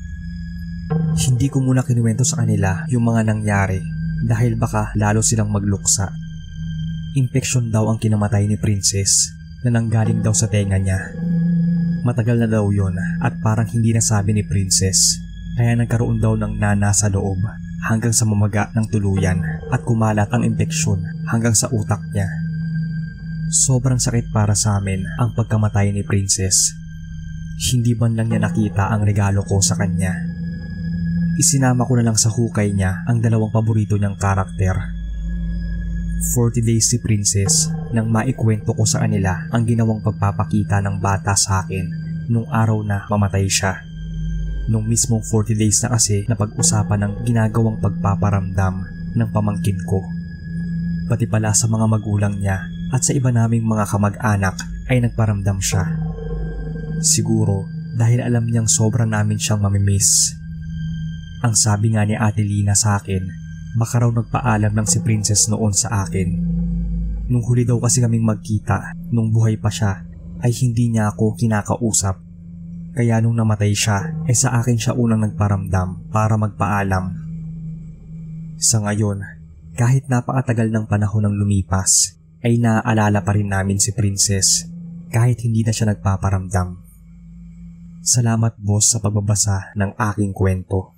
Hindi ko muna kinuwento sa kanila yung mga nangyari dahil baka lalo silang magluksa. Infeksyon daw ang kinamatay ni Princess na nanggaling daw sa tenga niya. Matagal na daw yun at parang hindi nasabi ni Princess, kaya nagkaroon daw ng nana sa loob hanggang sa mamaga ng tuluyan at kumalat ang infeksyon hanggang sa utak niya. Sobrang sakit para sa amin ang pagkamatay ni Princess. Hindi man lang niya nakita ang regalo ko sa kanya. Isinama ko na lang sa hukay niya ang dalawang paborito niyang karakter. forty days si Princess nang maikwento ko sa kanila ang ginawang pagpapakita ng bata sa akin nung araw na mamatay siya. Nung mismong forty days na kasi na pag-usapan ng ginagawang pagpaparamdam ng pamangkin ko. Pati pala sa mga magulang niya at sa iba naming mga kamag-anak ay nagparamdam siya. Siguro dahil alam niyang sobra namin siyang mamimiss. Ang sabi nga ni Ate Lina sa akin, baka raw nagpaalam ng si Princess noon sa akin. Nung huli daw kasi kaming magkita, nung buhay pa siya, ay hindi niya ako kinakausap. Kaya nung namatay siya, ay sa akin siya unang nagparamdam para magpaalam. Sa ngayon, kahit napakatagal ng panahon ng lumipas, ay naaalala pa rin namin si Princess kahit hindi na siya nagpaparamdam. Salamat boss sa pagbabasa ng aking kwento.